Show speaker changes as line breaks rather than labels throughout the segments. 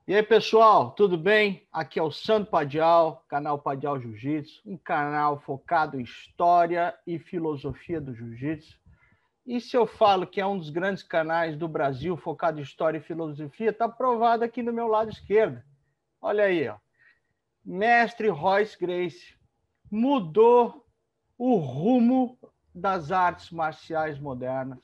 E aí, pessoal, tudo bem? Aqui é o Sandro Padial, canal Padial Jiu-Jitsu, um canal focado em história e filosofia do jiu-jitsu. E se eu falo que é um dos grandes canais do Brasil focado em história e filosofia, está provado aqui no meu lado esquerdo. Olha aí, ó. Mestre Royce Gracie mudou o rumo das artes marciais modernas,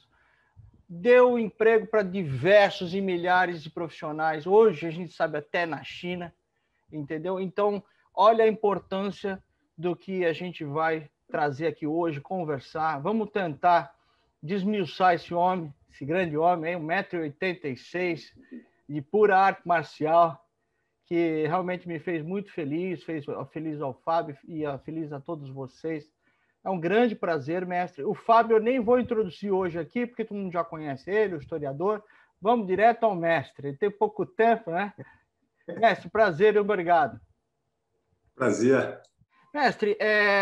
deu emprego para diversos e milhares de profissionais. Hoje a gente sabe até na China, entendeu? Então, olha a importância do que a gente vai trazer aqui hoje, conversar. Vamos tentar desmiuçar esse homem, esse grande homem, 1,86 m, de pura arte marcial, que realmente me fez muito feliz, fez feliz ao Fábio e feliz a todos vocês. É um grande prazer, mestre. O Fábio eu nem vou introduzir hoje aqui, porque todo mundo já conhece ele, o historiador. Vamos direto ao mestre. Ele tem pouco tempo, né? Mestre, prazer e obrigado.
Prazer.
Mestre,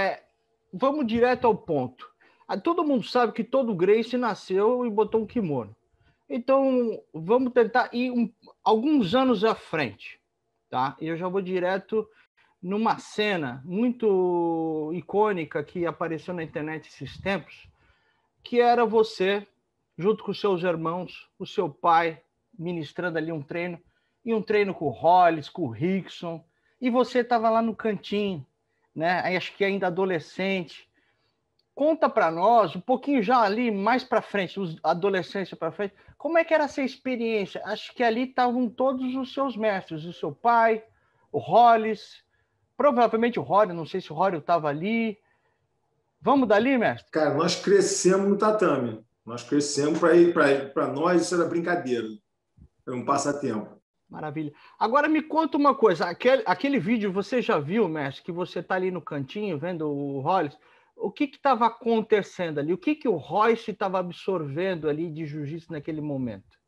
vamos direto ao ponto. Todo mundo sabe que todo Gracie nasceu e botou um kimono. Então, vamos tentar ir alguns anos à frente, tá? E eu já vou direto numa cena muito icônica que apareceu na internet esses tempos, que era você, junto com seus irmãos, o seu pai, ministrando ali um treino, e um treino com o Hollis, com o Rickson, e você estava lá no cantinho, né? Acho que ainda adolescente. Conta para nós, um pouquinho já ali mais para frente, adolescência para frente, como é que era essa experiência? Acho que ali estavam todos os seus mestres, o seu pai, o Hollis, provavelmente o Rory, não sei se o Rory estava ali. Vamos dali, mestre?
Cara, nós crescemos no tatame. Nós crescemos para nós, isso era brincadeira. Era um passatempo.
Maravilha. Agora me conta uma coisa, aquele vídeo você já viu, mestre, que você está ali no cantinho vendo o Hollis, o que estava acontecendo ali? O que o Royce estava absorvendo ali de jiu-jitsu naquele momento?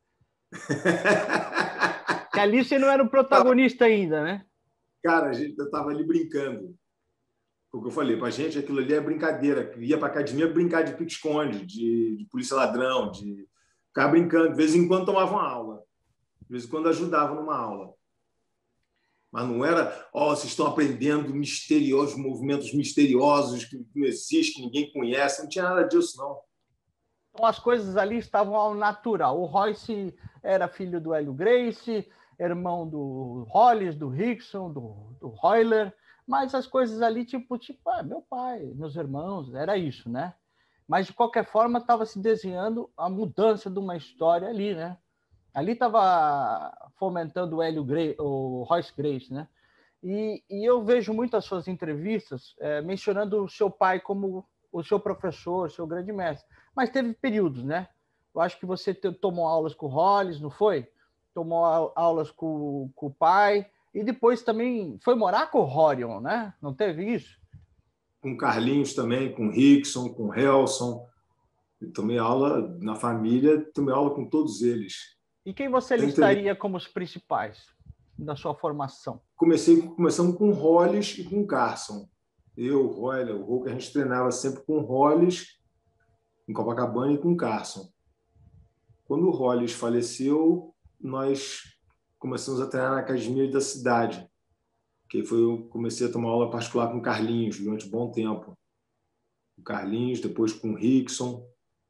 Que ali você não era o protagonista ainda, né?
Cara, eu estava ali brincando. O que eu falei, para a gente aquilo ali é brincadeira. Ia para academia brincar de pique-esconde, de polícia ladrão, de ficar brincando. De vez em quando tomava uma aula. De vez em quando ajudava numa aula. Mas não era, vocês estão aprendendo misteriosos, movimentos misteriosos que não existem, que ninguém conhece. Não tinha nada disso, não.
Então as coisas ali estavam ao natural. O Royce era filho do Hélio Gracie, irmão do Hollis, do Rickson, do Royler, mas as coisas ali, tipo, meu pai, meus irmãos, era isso, né? Mas, de qualquer forma, estava se desenhando a mudança de uma história ali, né? Ali estava fomentando o o Royce Gracie, né? E eu vejo muitas suas entrevistas mencionando o seu pai como o seu professor, o seu grande mestre. Mas teve períodos, né? Eu acho que você tomou aulas com o Hollis, não foi? Tomou aulas com o pai. E depois também foi morar com o Horion, né? Não teve isso?
Com Carlinhos também, com Rickson, com Helson. Eu tomei aula na família, tomei aula com todos eles.
E quem você listaria como os principais da sua formação?
Começamos com Hollis e com Carson. Eu, o Royler, o Hulk, a gente treinava sempre com Hollis, em Copacabana, e com Carson. Quando o Hollis faleceu, nós começamos a treinar na academia da cidade, que foi eu comecei a tomar aula particular com Carlinhos durante um bom tempo. Com Carlinhos, depois com Rickson.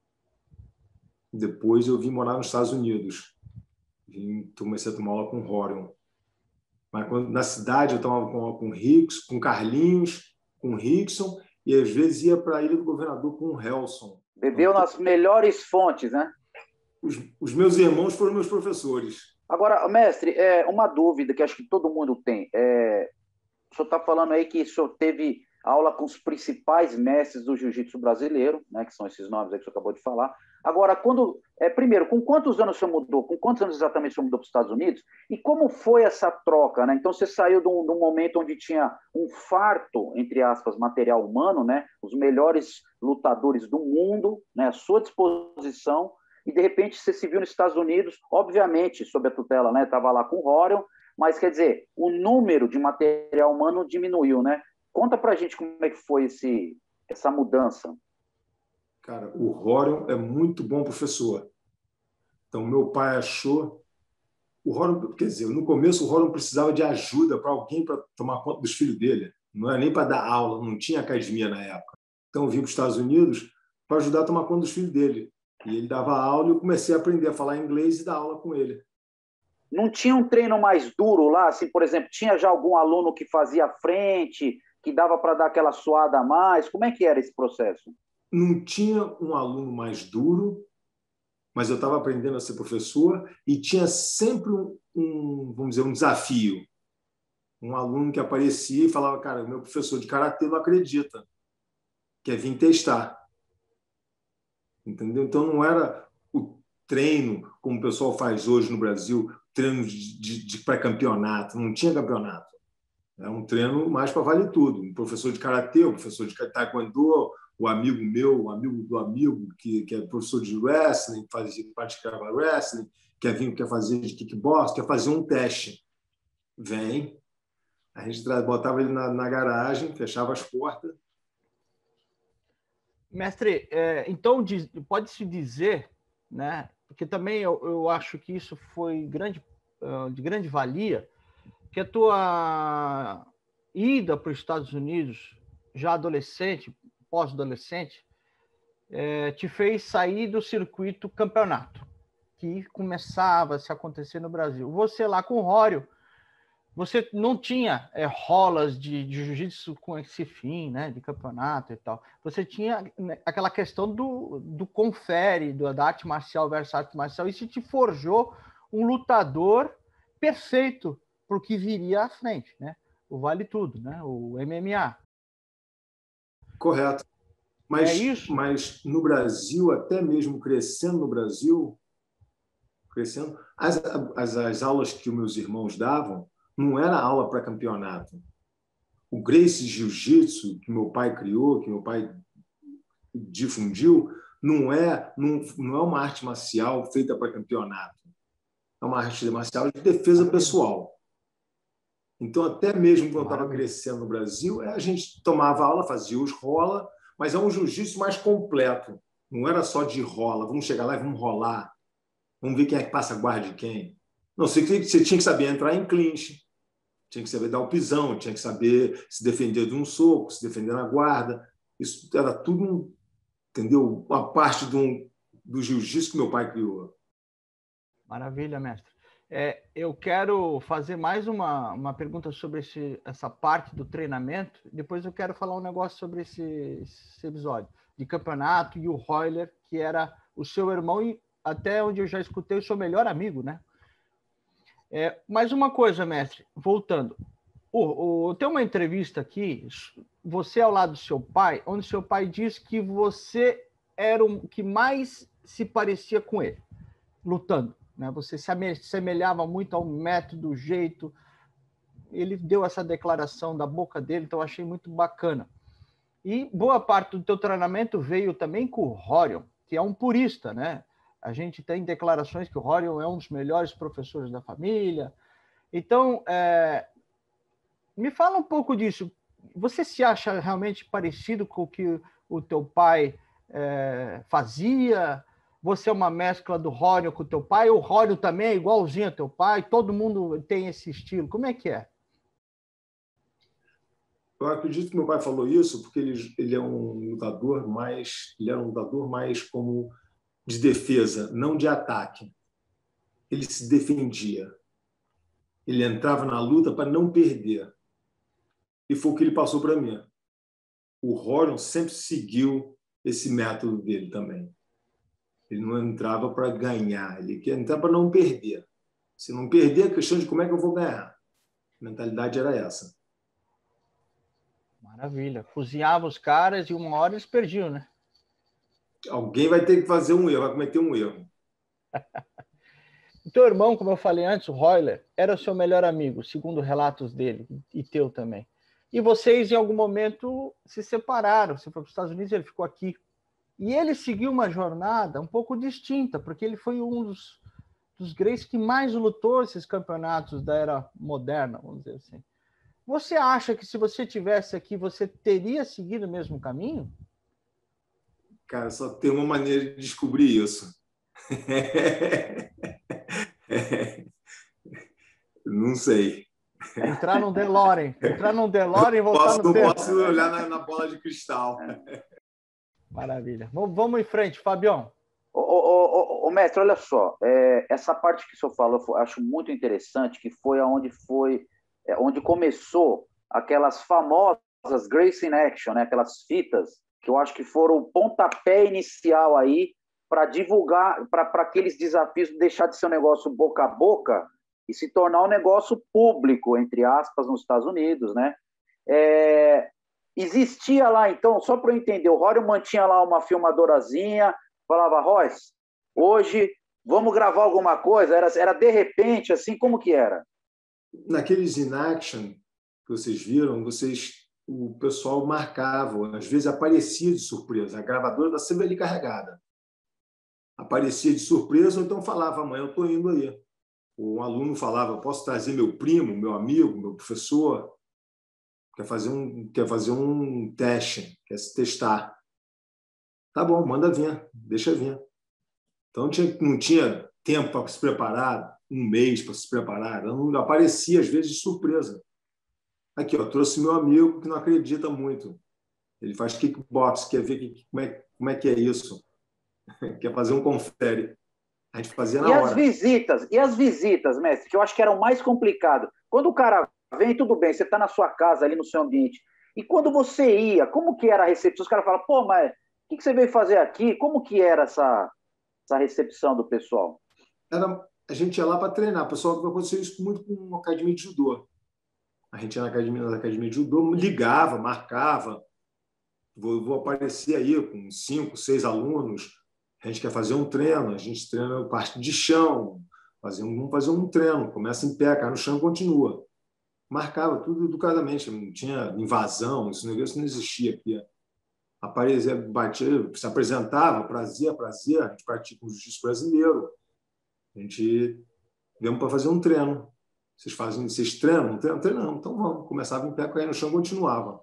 Depois eu vim morar nos Estados Unidos. Comecei a tomar aula com Horion. Mas na cidade eu tomava com Rickson, com Carlinhos, com Rickson, e às vezes ia para a Ilha do Governador com o Helson.
Bebeu nas melhores fontes, né?
Os meus irmãos foram meus professores.
Agora, mestre, uma dúvida que acho que todo mundo tem. O senhor está falando aí que o senhor teve aula com os principais mestres do jiu-jitsu brasileiro, né, que são esses nomes aí que o senhor acabou de falar. Agora, primeiro, com quantos anos o senhor mudou? Com quantos anos exatamente o senhor mudou para os Estados Unidos? E como foi essa troca, né? Então, você saiu de um momento onde tinha um farto, entre aspas, material humano, né? Os melhores lutadores do mundo, né, à sua disposição, e de repente você se viu nos Estados Unidos, obviamente, sob a tutela, né? Estava lá com o Horion, mas, quer dizer, o número de material humano diminuiu, né? Conta pra gente como é que foi essa mudança.
Cara, o Horion é muito bom professor. Então, meu pai achou o Rorion, quer dizer, no começo o Rorion precisava de ajuda para alguém para tomar conta dos filhos dele. Não era nem para dar aula, não tinha academia na época. Então eu vim para os Estados Unidos para ajudar a tomar conta dos filhos dele. E ele dava aula e eu comecei a aprender a falar inglês e dar aula com ele.
Não tinha um treino mais duro lá? Assim, por exemplo, tinha já algum aluno que fazia frente, que dava para dar aquela suada a mais? Como é que era esse processo?
Não tinha um aluno mais duro, mas eu estava aprendendo a ser professor e tinha sempre vamos dizer, um desafio. Um aluno que aparecia e falava, cara, meu professor de karatê não acredita, quer vir testar. Entendeu? Então não era o treino, como o pessoal faz hoje no Brasil, treino de pré-campeonato, não tinha campeonato. Era um treino mais para vale tudo. Um professor de karatê, um professor de taekwondo, o amigo meu, o amigo do amigo, que é professor de wrestling, praticava wrestling, quer fazer de kickbox, quer fazer um teste. Vem, a gente botava ele na garagem, fechava as portas.
Mestre, então pode-se dizer, né, porque também eu acho que isso foi de grande valia, que a tua ida para os Estados Unidos, já adolescente, pós-adolescente, te fez sair do circuito campeonato, que começava a se acontecer no Brasil. Você lá com o Rório, você não tinha rolas de jiu-jitsu com esse fim, né, de campeonato e tal. Você tinha aquela questão do confere, da arte marcial versus arte marcial. Isso te forjou um lutador perfeito para o que viria à frente, né? O Vale Tudo, né? O MMA.
Correto. Mas no Brasil, até mesmo crescendo no Brasil, as aulas que os meus irmãos davam não era aula para campeonato. O Gracie Jiu-Jitsu, que meu pai criou, que meu pai difundiu, não é uma arte marcial feita para campeonato. É uma arte marcial de defesa pessoal. Então, até mesmo quando eu estava crescendo no Brasil, a gente tomava aula, fazia os rola, mas é um jiu-jitsu mais completo. Não era só de rola. Vamos chegar lá e vamos rolar. Vamos ver quem é que passa a guarda de quem. Não, você tinha que saber entrar em clinch, tinha que saber dar o pisão, tinha que saber se defender de um soco, se defender na guarda. Isso era tudo, entendeu? Uma parte do jiu-jitsu que meu pai criou.
Maravilha, mestre. Eu quero fazer mais uma pergunta sobre essa parte do treinamento. Depois eu quero falar um negócio sobre esse episódio de campeonato e o Royler, que era o seu irmão e até onde eu já escutei o seu melhor amigo, né? Mais uma coisa, mestre, voltando. Tem uma entrevista aqui, você ao lado do seu pai, onde seu pai diz que você era o que mais se parecia com ele, lutando. Né? Você se assemelhava muito ao método, jeito. Ele deu essa declaração da boca dele, então eu achei muito bacana. E boa parte do teu treinamento veio também com o Rorion, que é um purista, né? A gente tem declarações que o Rorion é um dos melhores professores da família. Então, me fala um pouco disso. Você se acha realmente parecido com o que o teu pai fazia? Você é uma mescla do Rorion com o teu pai? O Rorion também é igualzinho ao teu pai? Todo mundo tem esse estilo? Como é que é?
Eu acredito que meu pai falou isso porque ele é um lutador mais como de defesa, não de ataque. Ele se defendia. Ele entrava na luta para não perder. E foi o que ele passou para mim. O Rorion sempre seguiu esse método dele também. Ele não entrava para ganhar, ele queria entrar para não perder. Se não perder, a questão de como é que eu vou ganhar. A mentalidade era essa.
Maravilha. Cozinhava os caras e uma hora eles perdiam, né?
Alguém vai ter que fazer um erro, vai cometer um erro.
O teu irmão, como eu falei antes, o Royler, era o seu melhor amigo, segundo relatos dele, e teu também. E vocês, em algum momento, se separaram. Você foi para os Estados Unidos, ele ficou aqui. E ele seguiu uma jornada um pouco distinta, porque ele foi um dos Gracies que mais lutou esses campeonatos da era moderna, vamos dizer assim. Você acha que se você tivesse aqui, você teria seguido o mesmo caminho?
Cara, só tem uma maneira de descobrir isso. Não sei.
Entrar num DeLorean e voltar no tempo.
Posso olhar na bola de cristal.
Maravilha. Vamos em frente, Fabião.
Ô, mestre, olha só. Essa parte que o senhor falou, eu acho muito interessante, que foi onde começou aquelas famosas Grace in Action, né? Aquelas fitas que eu acho que foram o pontapé inicial aí para divulgar, para aqueles desafios deixar de ser um negócio boca a boca e se tornar um negócio público, entre aspas, nos Estados Unidos, né? Existia lá, então, só para eu entender, o Rory mantinha lá uma filmadorazinha, falava, Royce, hoje vamos gravar alguma coisa? Era de repente, assim, como que era?
Naqueles in action que vocês viram, o pessoal marcava, às vezes aparecia de surpresa, a gravadora está sempre ali carregada. Aparecia de surpresa, ou então falava, amanhã eu estou indo aí. Um aluno falava, eu posso trazer meu primo, meu amigo, meu professor, quer fazer um teste, quer se testar. Tá bom, manda vir, deixa vir. Então não tinha tempo para se preparar, um mês para se preparar, não aparecia às vezes de surpresa. Aqui, ó, trouxe meu amigo que não acredita muito. Ele faz kickbox, quer ver como é que é isso. Quer fazer um confere. A gente fazia na hora.
E as visitas, mestre, que eu acho que era o mais complicado. Quando o cara vem, tudo bem, você está na sua casa, ali no seu ambiente. E quando você ia, como que era a recepção? Os caras falam, pô, mas o que você veio fazer aqui? Como que era essa recepção do pessoal?
A gente ia lá para treinar. O pessoal aconteceu isso muito com a academia de judô. A gente ia na academia de judô, ligava, marcava. Vou aparecer aí com 5, 6 alunos. A gente quer fazer um treino. A gente treina parte de chão. Vamos fazer um treino. Começa em pé, cai no chão e continua. Marcava tudo educadamente. Não tinha invasão. Esse negócio não existia aqui. Aparecia, batia, se apresentava, prazer. A gente pratica o jiu-jitsu brasileiro. A gente viemos para fazer um treino. Vocês treinam? Treinamos. Então vamos. Começava em pé, caía no chão e continuava.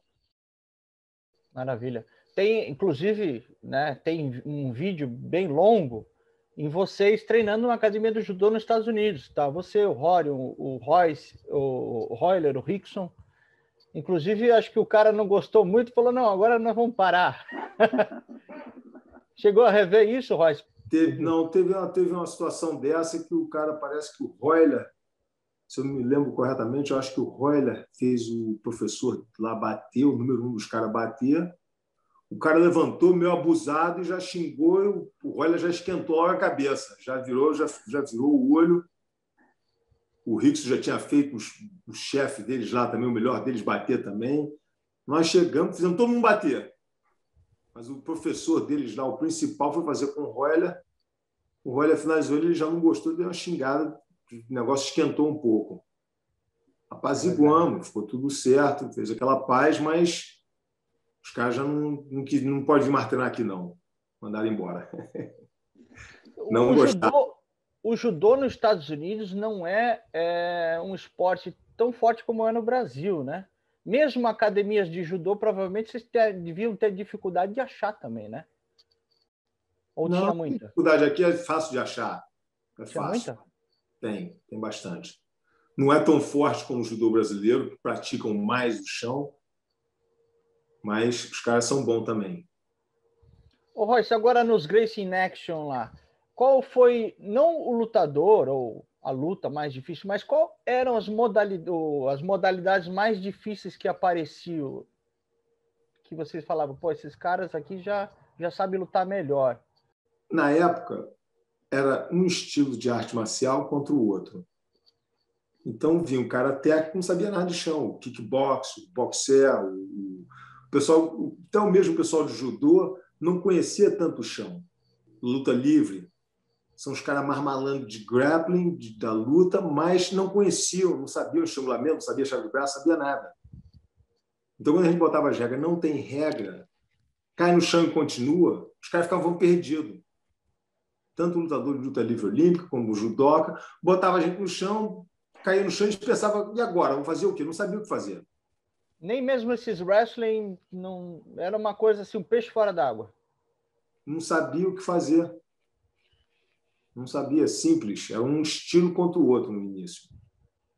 Maravilha. Tem, inclusive, né, tem um vídeo bem longo em vocês treinando na academia do judô nos Estados Unidos, tá? Você, o Rory, o Royce, o Royler, o Rickson. Inclusive, acho que o cara não gostou muito e falou, não, agora nós vamos parar. Chegou a rever isso, Royce?
Teve uma situação dessa que o cara, parece que o Royler, se eu me lembro corretamente, eu acho que o Royler fez o professor lá bater, o número 1 dos caras bater. O cara levantou meio abusado e já xingou, e o Royler já esquentou logo a cabeça, já virou o olho. O Rickson já tinha feito o chefe deles lá também, o melhor deles bater também. Nós chegamos, fizemos todo mundo bater. Mas o professor deles lá, o principal, foi fazer com o Royler. O Royler finalizou, ele já não gostou, deu uma xingada, o negócio esquentou um pouco. Apaziguamos, ficou tudo certo, fez aquela paz, mas os caras já não podem vir mais treinar aqui, não. Mandaram embora. Não gostaram.
O judô nos Estados Unidos não é um esporte tão forte como é no Brasil, né? Mesmo academias de judô, provavelmente vocês deviam ter dificuldade de achar também, né? Ou
não,
tinha muita?
A dificuldade aqui é fácil de achar.
Tinha
fácil.
Muita?
Tem bastante. Não é tão forte como o judô brasileiro, que praticam mais o chão, mas os caras são bons também.
Ô, Royce, agora nos Gracie in Action lá, qual foi, não o lutador ou a luta mais difícil, mas qual eram as modalidades mais difíceis que apareciam? Que vocês falavam, pô, esses caras aqui já sabem lutar melhor.
Na época, era um estilo de arte marcial contra o outro. Então, vinha um cara técnico que não sabia nada de chão, o kickbox, o boxer, o pessoal, até o mesmo pessoal de judô não conhecia tanto o chão. Luta livre, são os caras mais malandros de grappling, da luta, mas não conheciam, não sabiam estrangulamento, não sabia chave de braço, sabia nada. Então, quando a gente botava as regras, não tem regra, cai no chão e continua, os caras ficavam perdidos. Tanto o lutador de luta livre olímpica como o judoca, botava a gente no chão, caía no chão e a gente pensava, e agora? Vamos fazer o quê? Não sabia o que fazer.
Nem mesmo esses wrestling, não era uma coisa assim, um peixe fora d'água.
Não sabia o que fazer. Não sabia, simples. Era um estilo contra o outro no início.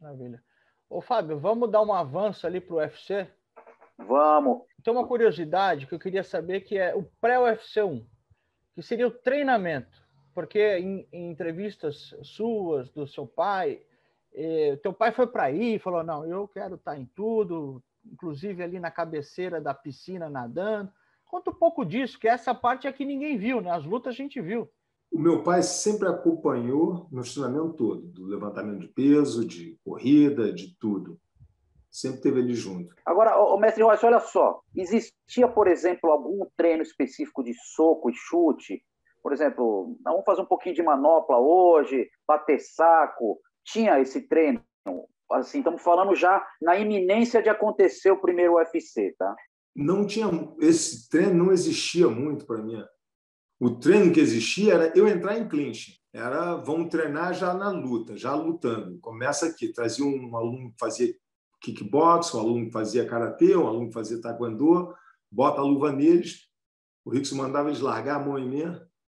Maravilha. Ô, Fábio, vamos dar um avanço ali para o UFC?
Vamos.
Tem uma curiosidade que eu queria saber, que é o pré-UFC 1, que seria o treinamento. Porque em entrevistas suas, do seu pai, teu pai foi para aí e falou, não, eu quero estar em tudo, inclusive ali na cabeceira da piscina nadando. Conta um pouco disso, que essa parte aqui ninguém viu, né? As lutas a gente viu.
O meu pai sempre acompanhou no treinamento todo, do levantamento de peso, de corrida, de tudo. Sempre teve ele junto.
Agora, o mestre Rocha, olha só. Existia, por exemplo, algum treino específico de soco e chute? Por exemplo, vamos fazer um pouquinho de manopla hoje, bater saco. Tinha esse treino? Assim, estamos falando já na iminência de acontecer o primeiro UFC, tá?
Não tinha, esse treino não existia muito para mim. O treino que existia era eu entrar em clinch. Era, vamos treinar já na luta, já lutando. Começa aqui, trazia um aluno que fazia kickbox, um aluno que fazia karatê, um aluno que fazia taekwondo, bota a luva neles, o Rickson mandava eles largar a mão em mim.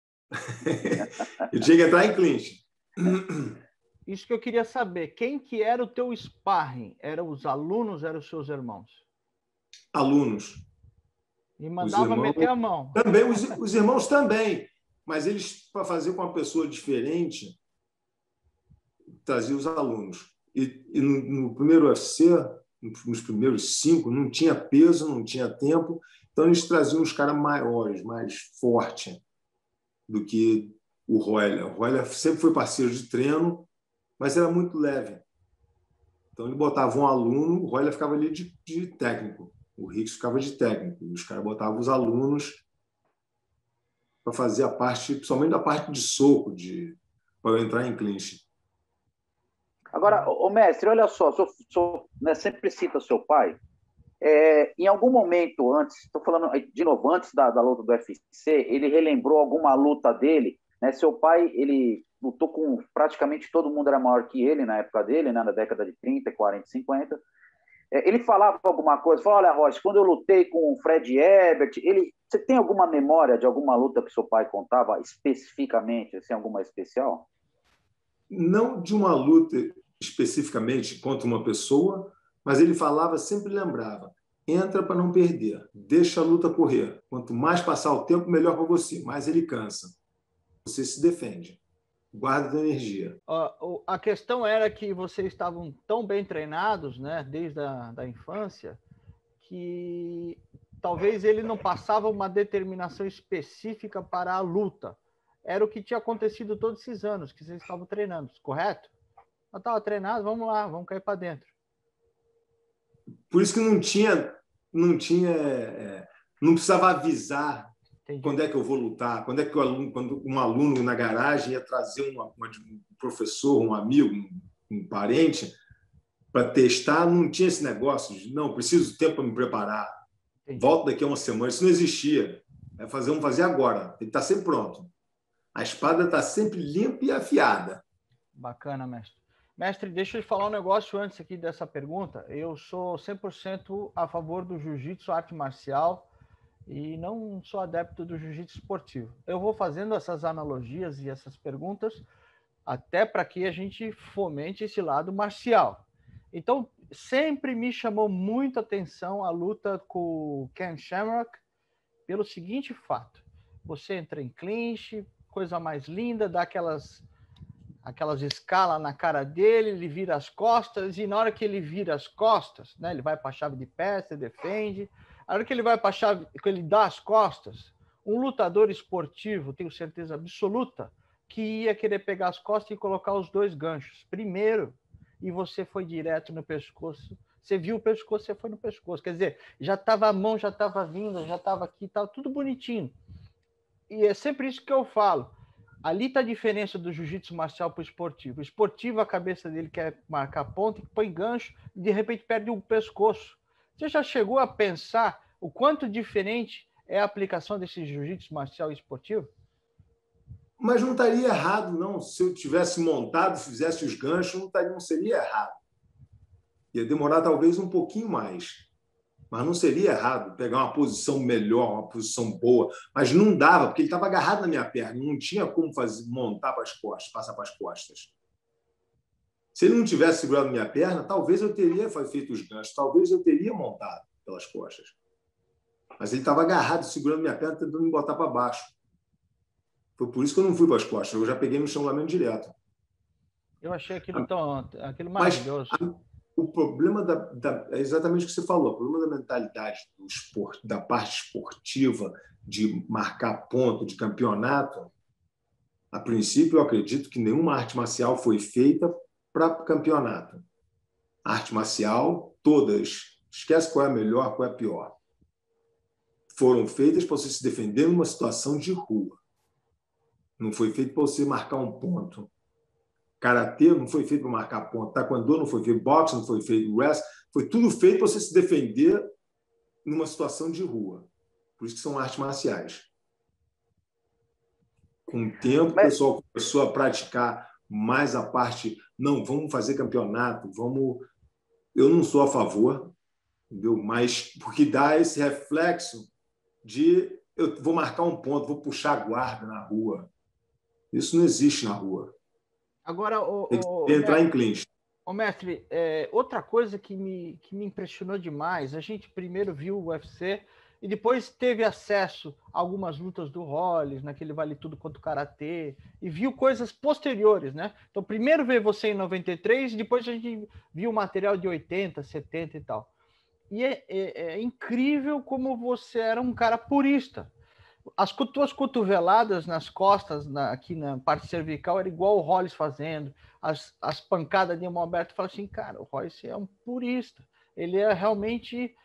Eu tinha que entrar em clinch.
Isso que eu queria saber. Quem que era o teu sparring? Eram os alunos, eram os seus irmãos?
Alunos.
E mandava meter a mão.
Também, os irmãos também. Mas eles, para fazer com uma pessoa diferente, traziam os alunos. E no primeiro UFC, nos primeiros 5, não tinha peso, não tinha tempo. Então, eles traziam os caras maiores, mais fortes do que o Royler. O Royler sempre foi parceiro de treino, mas era muito leve. Então, ele botava um aluno, o Royler ficava ali de técnico. O Ricks ficava de técnico. E os caras botavam os alunos para fazer a parte, principalmente da parte de soco, para eu entrar em clinch.
Agora, o mestre, olha só, né, sempre cita seu pai. Em algum momento antes, estou falando de novo, antes da luta do UFC, ele relembrou alguma luta dele, né? Seu pai, ele lutou com praticamente todo mundo, era maior que ele na época dele, né? Na década de 30, 40, 50. Ele falava alguma coisa, falou, olha, Rocha, quando eu lutei com o Fred Herbert, você tem alguma memória de alguma luta que seu pai contava especificamente, assim, alguma especial?
Não de uma luta especificamente contra uma pessoa, mas ele falava, sempre lembrava, entra para não perder, deixa a luta correr. Quanto mais passar o tempo, melhor para você, mais ele cansa. Você se defende, guarda a energia.
A questão era que vocês estavam tão bem treinados, né, desde a infância, que talvez ele não passava uma determinação específica para a luta. Era o que tinha acontecido todos esses anos que vocês estavam treinando, correto? Eu estava treinado, vamos lá, vamos cair para dentro.
Por isso que não precisava avisar. Entendi. Quando é que eu vou lutar, quando é que quando um aluno na garagem ia trazer um professor, um amigo, um parente para testar, não tinha esse negócio de não, preciso de tempo para me preparar. Entendi. Volto daqui a uma semana, isso não existia. Vamos fazer agora, tem que estar sempre pronto. A espada está sempre limpa e afiada.
Bacana, mestre. Mestre, deixa eu te falar um negócio antes aqui dessa pergunta. Eu sou 100% a favor do jiu-jitsu, arte marcial, e não sou adepto do jiu-jitsu esportivo. Eu vou fazendo essas analogias e essas perguntas até para que a gente fomente esse lado marcial. Então, sempre me chamou muito a atenção a luta com o Ken Shamrock pelo seguinte fato. Você entra em clinch, coisa mais linda, dá aquelas escalas na cara dele, ele vira as costas, e na hora que ele vira as costas, né, ele vai para a chave de pé, se defende. A hora que ele vai para a chave, que ele dá as costas, um lutador esportivo, tenho certeza absoluta, que ia querer pegar as costas e colocar os dois ganchos. Primeiro, e você foi direto no pescoço. Você viu o pescoço, você foi no pescoço. Quer dizer, já estava a mão, já estava vindo, já estava aqui, estava tudo bonitinho. E é sempre isso que eu falo. Ali está a diferença do jiu-jitsu marcial para o esportivo. O esportivo, a cabeça dele quer marcar ponto, põe gancho e de repente perde o pescoço. Você já chegou a pensar o quanto diferente é a aplicação desse jiu-jitsu marcial esportivo?
Mas não estaria errado, não. Se eu tivesse montado, fizesse os ganchos, não seria errado. Ia demorar talvez um pouquinho mais. Mas não seria errado pegar uma posição melhor, uma posição boa. Mas não dava, porque ele estava agarrado na minha perna. Não tinha como montar para as costas, passar para as costas. Se ele não tivesse segurado minha perna, talvez eu teria feito os ganchos, talvez eu teria montado pelas costas. Mas ele estava agarrado, segurando minha perna, tentando me botar para baixo. Foi por isso que eu não fui para as costas. Eu já peguei no estrangulamento direto.
Eu achei aquilo maravilhoso.
Mas o problema é exatamente o que você falou. O problema da mentalidade do esporte, da parte esportiva, de marcar ponto, de campeonato, a princípio, eu acredito que nenhuma arte marcial foi feita para campeonato. Arte marcial, todas, esquece qual é a melhor, qual é a pior, foram feitas para você se defender numa situação de rua. Não foi feito para você marcar um ponto. Karatê não foi feito para marcar ponto. Taekwondo não foi feito. Boxe não foi feito. Wrestling foi tudo feito para você se defender numa situação de rua. Por isso que são artes marciais. Com o tempo, o pessoal começou a praticar mais a parte. Não, vamos fazer campeonato. Vamos. Eu não sou a favor, entendeu? Mas porque dá esse reflexo de eu vou marcar um ponto, vou puxar a guarda na rua. Isso não existe na rua.
Agora,
tem que entrar em clinch.
Mestre, outra coisa que me impressionou demais, a gente primeiro viu o UFC e depois teve acesso a algumas lutas do Hollis, naquele Vale Tudo contra o Karatê, e viu coisas posteriores, né? Então, primeiro veio você em 93 e depois a gente viu o material de 80, 70 e tal. E é incrível como você era um cara purista. As tuas cotoveladas nas costas, aqui na parte cervical, era igual o Hollis fazendo. As pancadas de mão aberta, fala assim, cara, o Hollis é um purista. Ele é realmente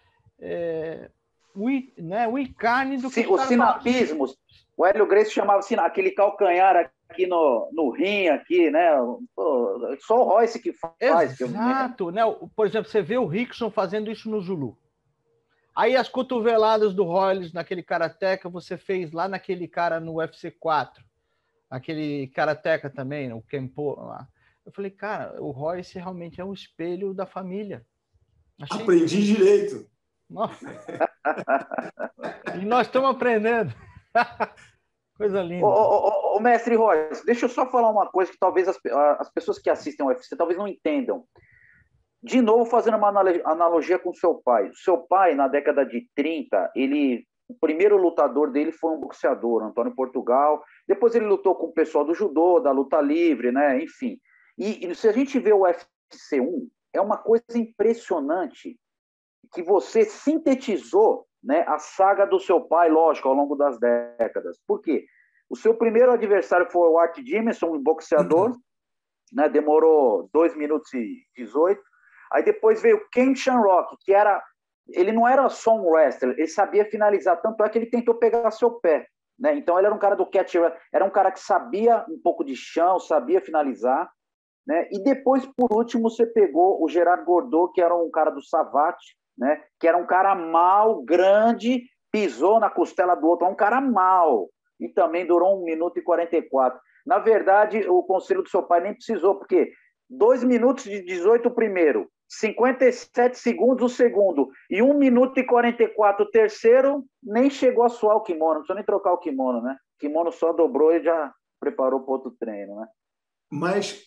o encarne do que
os sinapismos. O Hélio Gracie chamava aquele calcanhar aqui no rim, aqui, né? Pô, só o Royce que faz.
Exato, né? Por exemplo, você vê o Rickson fazendo isso no Zulu. Aí as cotoveladas do Hollis naquele karateca você fez lá naquele cara no UFC 4. Aquele karateca também, o Kempo lá. Eu falei, cara, o Royce realmente é um espelho da família.
Aprendi direito.
Nossa. E nós estamos aprendendo. Coisa linda.
Ô, mestre Royce, deixa eu só falar uma coisa que talvez as pessoas que assistem ao UFC talvez não entendam. De novo, fazendo uma analogia com seu pai. O seu pai, na década de 30, o primeiro lutador dele foi um boxeador, Antônio Portugal. Depois ele lutou com o pessoal do judô, da luta livre, né? Enfim. E se a gente vê o UFC 1, é uma coisa impressionante que você sintetizou, né, a saga do seu pai, lógico, ao longo das décadas. Por quê? O seu primeiro adversário foi o Art Jimmerson, um boxeador, né? Demorou 2 minutos e 18. Aí depois veio Ken Shamrock, que ele não era só um wrestler, ele sabia finalizar, tanto é que ele tentou pegar seu pé, né? Então ele era um cara do catch, era um cara que sabia um pouco de chão, sabia finalizar, né? E depois, por último, você pegou o Gerard Gordeau, que era um cara do Savate, né? Que era um cara mau, grande, pisou na costela do outro, um cara mau, e também durou 1 minuto e 44. Na verdade, o conselho do seu pai nem precisou, porque 2 minutos e 18 o primeiro, 57 segundos o segundo e 1 minuto e 44 o terceiro, nem chegou a suar o kimono, não precisa nem trocar o kimono, né? O kimono só dobrou e já preparou para outro treino, né?
Mas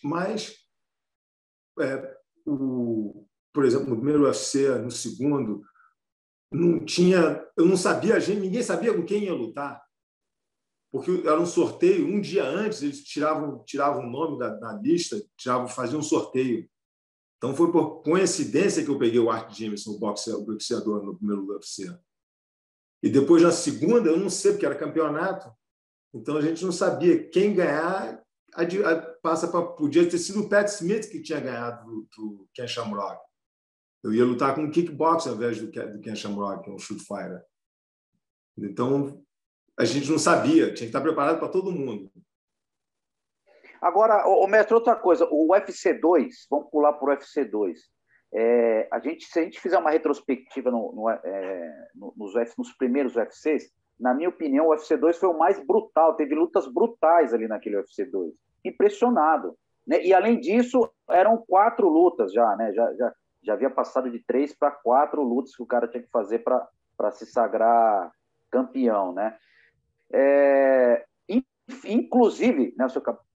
por exemplo, no primeiro UFC, no segundo, eu não sabia, ninguém sabia com quem ia lutar, porque era um sorteio, um dia antes eles tiravam o nome da lista, faziam um sorteio. Então foi por coincidência que eu peguei o Art Jimmerson, o boxeador, no primeiro UFC. E depois, na segunda, eu não sei, porque era campeonato, então a gente não sabia quem ganhar. Podia ter sido o Pat Smith que tinha ganhado do Ken Shamrock. Eu ia lutar com um kickboxer ao invés do Ken Shamrock, que é um shoot fighter. Então, a gente não sabia, tinha que estar preparado para todo mundo.
Agora, mestre, outra coisa, o UFC 2, vamos pular para o UFC 2. Se a gente fizer uma retrospectiva nos primeiros UFCs, na minha opinião, o UFC 2 foi o mais brutal, teve lutas brutais ali naquele UFC 2. Impressionado. Né? E, além disso, eram 4 lutas já, né? Já havia passado de 3 para 4 lutas que o cara tinha que fazer para se sagrar campeão, né? Inclusive, né,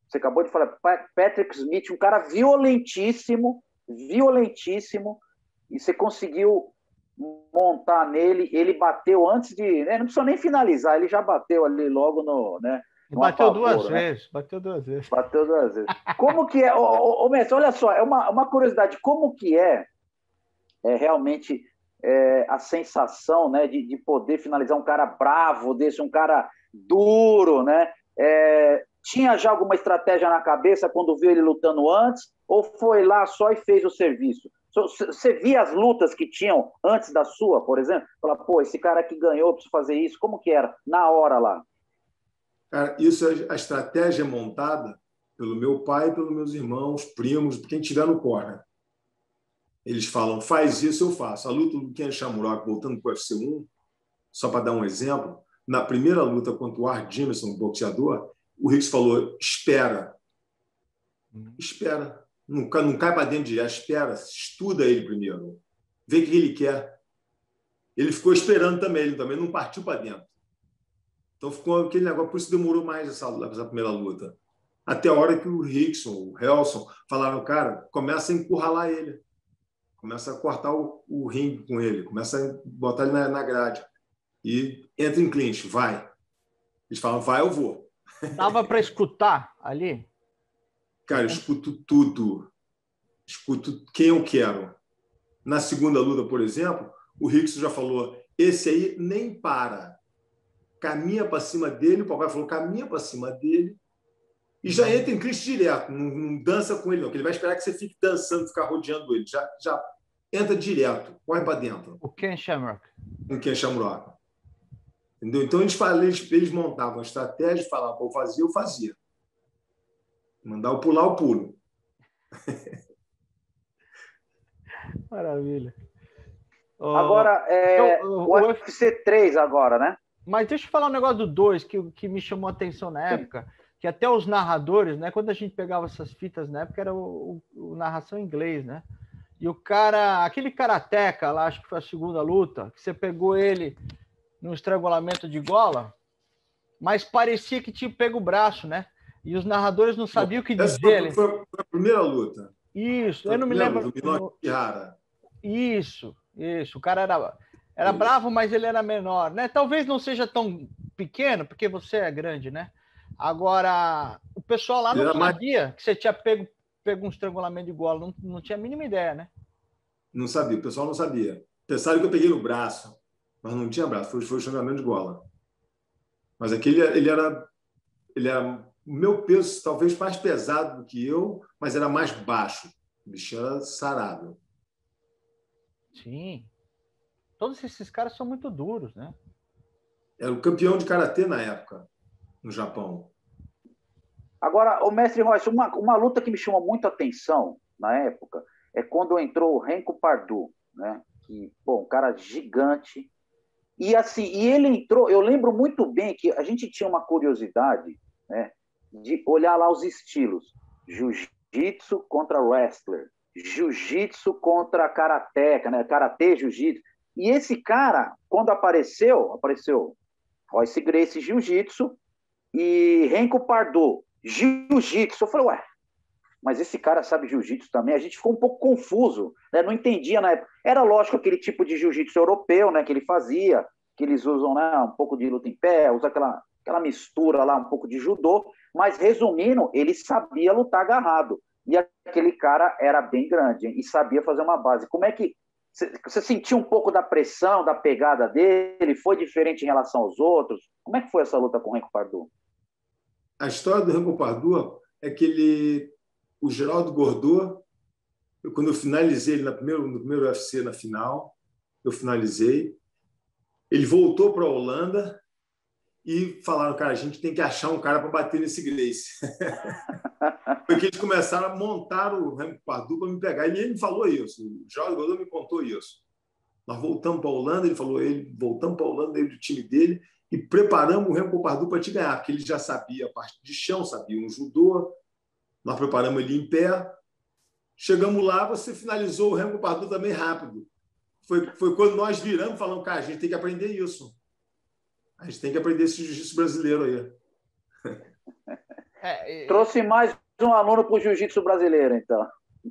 Você acabou de falar, Patrick Smith, um cara violentíssimo, violentíssimo, e você conseguiu montar nele, ele bateu antes de... Né, não precisou nem finalizar, ele já bateu ali logo no... Né, no
bateu
apavoro,
duas
né?
vezes, bateu duas vezes.
Bateu duas vezes. Como que é... Ô, Mestre, olha só, é uma curiosidade, como que é realmente a sensação, né, de poder finalizar um cara bravo desse, um cara duro, né? Tinha já alguma estratégia na cabeça quando viu ele lutando antes, ou foi lá só e fez o serviço? Você via as lutas que tinham antes da sua, por exemplo? Fala, pô, esse cara aqui ganhou, preciso fazer isso. Como que era na hora lá?
Cara, isso a estratégia é montada pelo meu pai, pelos meus irmãos, primos, quem tiver no corner. Eles falam, faz isso, eu faço. A luta do Ken Shamrock, voltando para o UFC 1, só para dar um exemplo, na primeira luta contra o Art Jimmerson, boxeador, o Riggs falou, espera. Espera. Não cai para dentro de espera. Estuda ele primeiro. Vê o que ele quer. Ele ficou esperando também. Ele também não partiu para dentro. Então ficou aquele negócio. Por isso demorou mais essa primeira luta. Até a hora que o Rickson, o Helson, falaram, cara, começa a encurralar ele. Começa a cortar o ringue com ele. Começa a botar ele na grade. E entra em clinch. Vai. Eles falam, vai, eu vou.
Dava para escutar ali?
Cara, eu escuto tudo. Escuto quem eu quero. Na segunda luta, por exemplo, o Rickson já falou, esse aí nem para. Caminha para cima dele, o papai falou, caminha para cima dele e já entra em clinch direto. Não dança com ele, não, porque ele vai esperar que você fique dançando, ficar rodeando ele. Já entra direto, corre para dentro.
O Ken Shamrock.
O Ken Shamrock. Entendeu? Então, eles montavam a estratégia e falavam, eu fazia. Mandar eu pular, eu pulo.
Maravilha.
Agora, o UFC 3 agora, né?
Mas deixa eu falar um negócio do 2 que me chamou a atenção na época, que até os narradores, né? Quando a gente pegava essas fitas na época, era o narração em inglês, né? E o cara, aquele karateca lá, acho que foi a segunda luta, que você pegou ele no estrangulamento de gola, mas parecia que tinha pego o braço, né? E os narradores não sabiam o que dizer.
Essa foi a primeira luta.
Isso, eu não me lembro. Isso. O cara era bravo, mas ele era menor, né? Talvez não seja tão pequeno, porque você é grande, né? Agora, o pessoal lá não sabia que você tinha pego um estrangulamento de gola, não tinha a mínima ideia, né?
Não sabia, o pessoal não sabia. Pensaram que eu peguei no braço, mas não tinha braço, foi o estrangulamento de gola. Mas aquele, ele era o meu peso, talvez mais pesado do que eu, mas era mais baixo. O bicho era sarado.
Sim. Todos esses caras são muito duros, né?
Era o campeão de karatê na época, no Japão.
Agora, o mestre Royce, uma luta que me chamou muito a atenção na época é quando entrou o Renko Pardue, né? Que, um cara gigante. E assim, ele entrou, eu lembro muito bem que a gente tinha uma curiosidade, né, de olhar lá os estilos. Jiu-jitsu contra wrestler, jiu-jitsu contra karateca, né? Karatê, jiu-jitsu. E esse cara, quando apareceu Royce Gracie, jiu-jitsu, e Renko Pardue, jiu-jitsu. Eu falei, ué, mas esse cara sabe jiu-jitsu também? A gente ficou um pouco confuso, né? Não entendia na época. Era lógico aquele tipo de jiu-jitsu europeu, né, que ele fazia, que eles usam, né, um pouco de luta em pé, usa aquela mistura lá, um pouco de judô, mas resumindo, ele sabia lutar agarrado. E aquele cara era bem grande, hein, e sabia fazer uma base. Como é que você sentiu um pouco da pressão, da pegada dele? Foi diferente em relação aos outros? Como é que foi essa luta com o Renko Pardue?
A história do Renko Pardue é que o Geraldo Gordô, quando eu finalizei ele no primeiro UFC na final, eu finalizei, ele voltou para a Holanda e falaram, cara, a gente tem que achar um cara para bater nesse Gracie. Foi que eles começaram a montar o Renko Pardue para me pegar. E ele me falou isso, o Geraldo Gordô me contou isso. Nós voltamos para a Holanda, ele falou, voltamos para a Holanda, ele do time dele, e preparamos o Renko Pardue para te ganhar, porque ele já sabia a parte de chão, sabia um judô, nós preparamos ele em pé, chegamos lá, você finalizou o Renko Pardue também rápido. Foi quando nós viramos e falamos, cara, a gente tem que aprender isso. A gente tem que aprender esse jiu-jitsu brasileiro aí.
Trouxe mais um aluno para o jiu-jitsu brasileiro, então.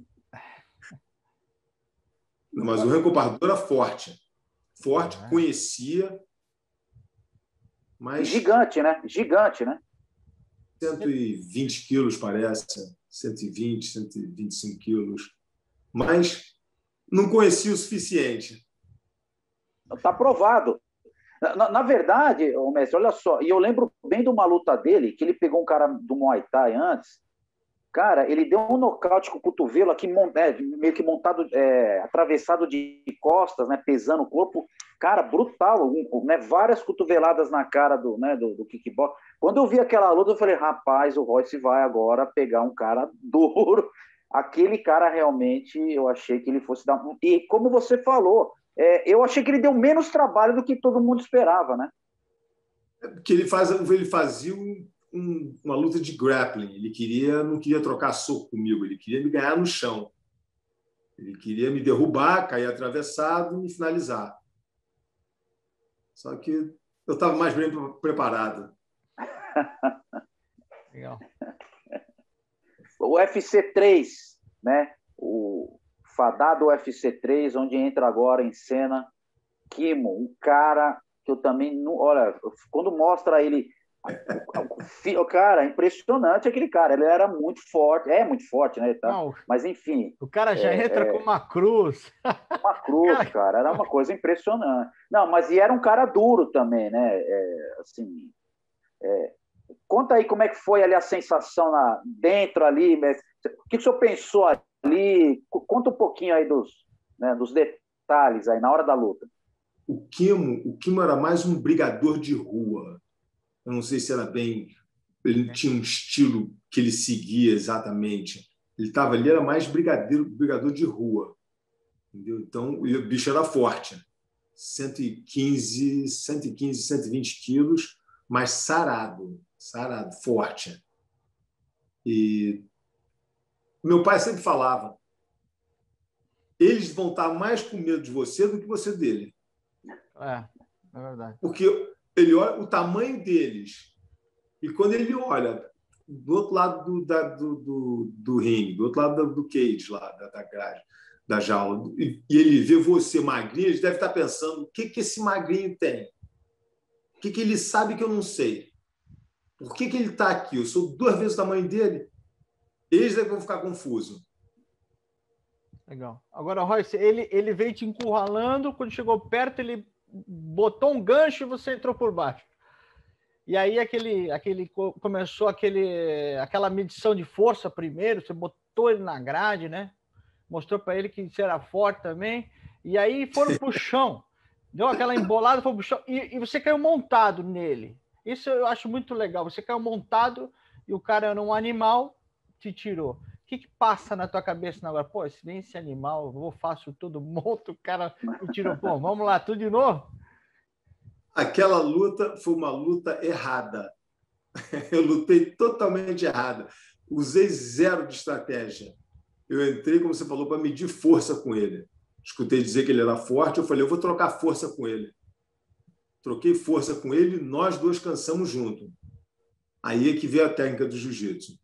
Mas o Ryan Pardue era forte. Forte, conhecia, mas...
Gigante, né? Gigante, né?
120 quilos, parece. 120, 125 quilos. Mas não conhecia o suficiente.
Está provado. Na verdade, mestre, olha só, e eu lembro bem de uma luta dele, que ele pegou um cara do Muay Thai antes. Cara, ele deu um nocaute com o cotovelo aqui, meio que montado, atravessado de costas, né, pesando o corpo. Cara, brutal, né, várias cotoveladas na cara do kickbox. Quando eu vi aquela luta, eu falei, rapaz, o Royce vai agora pegar um cara duro. Aquele cara realmente, eu achei que ele fosse dar... E como você falou, eu achei que ele deu menos trabalho do que todo mundo esperava, né?
Porque ele fazia uma luta de grappling. Ele não queria trocar soco comigo, ele queria me ganhar no chão. Ele queria me derrubar, cair atravessado e me finalizar. Só que eu estava mais bem preparado.
Legal.
O UFC 3, né? O fadado UFC 3, onde entra agora em cena Kimo, um cara que eu também não... Olha, quando mostra ele... Cara, impressionante aquele cara. Ele era muito forte. É muito forte, né? Tá?
Não,
mas, enfim...
O cara já entra com uma cruz.
Uma cruz, cara. Era uma coisa impressionante. Não, mas e era um cara duro também, né? Assim... Conta aí como é que foi ali a sensação dentro ali. O que o senhor pensou ali? Conta um pouquinho aí dos detalhes aí na hora da luta.
O Kimo era mais um brigador de rua. Eu não sei se era bem... Ele tinha um estilo que ele seguia exatamente. Ele estava ali, era mais brigador de rua. Entendeu? Então, o bicho era forte. 115, 120 quilos, mas sarado, forte. E meu pai sempre falava, eles vão estar mais com medo de você do que você dele.
É verdade.
Porque ele olha o tamanho deles e quando ele olha do outro lado do ringue, do outro lado do cage lá, da grade, da jaula, e ele vê você magrinho, ele deve estar pensando, o que esse magrinho tem? O que ele sabe que eu não sei? Por que ele está aqui? Eu sou 2 vezes o tamanho dele? Eles devem ficar confusos.
Legal. Agora, Royce, ele veio te encurralando, quando chegou perto, ele botou um gancho e você entrou por baixo. E aí começou aquela medição de força primeiro, você botou ele na grade, né? Mostrou para ele que você era forte também. E aí foram pro chão. Deu aquela embolada, foi pro chão. E você caiu montado nele. Isso eu acho muito legal. Você caiu montado e o cara era um animal, te tirou. O que passa na tua cabeça agora? Pô, se vem esse animal, eu vou, faço tudo, monto, o cara me tirou. Pô, vamos lá, tudo de novo?
Aquela luta foi uma luta errada. Eu lutei totalmente errada. Usei 0 de estratégia. Eu entrei, como você falou, para medir força com ele. Escutei dizer que ele era forte, eu falei, eu vou trocar força com ele. Troquei força com ele, nós 2 cansamos junto. Aí é que veio a técnica do jiu-jitsu.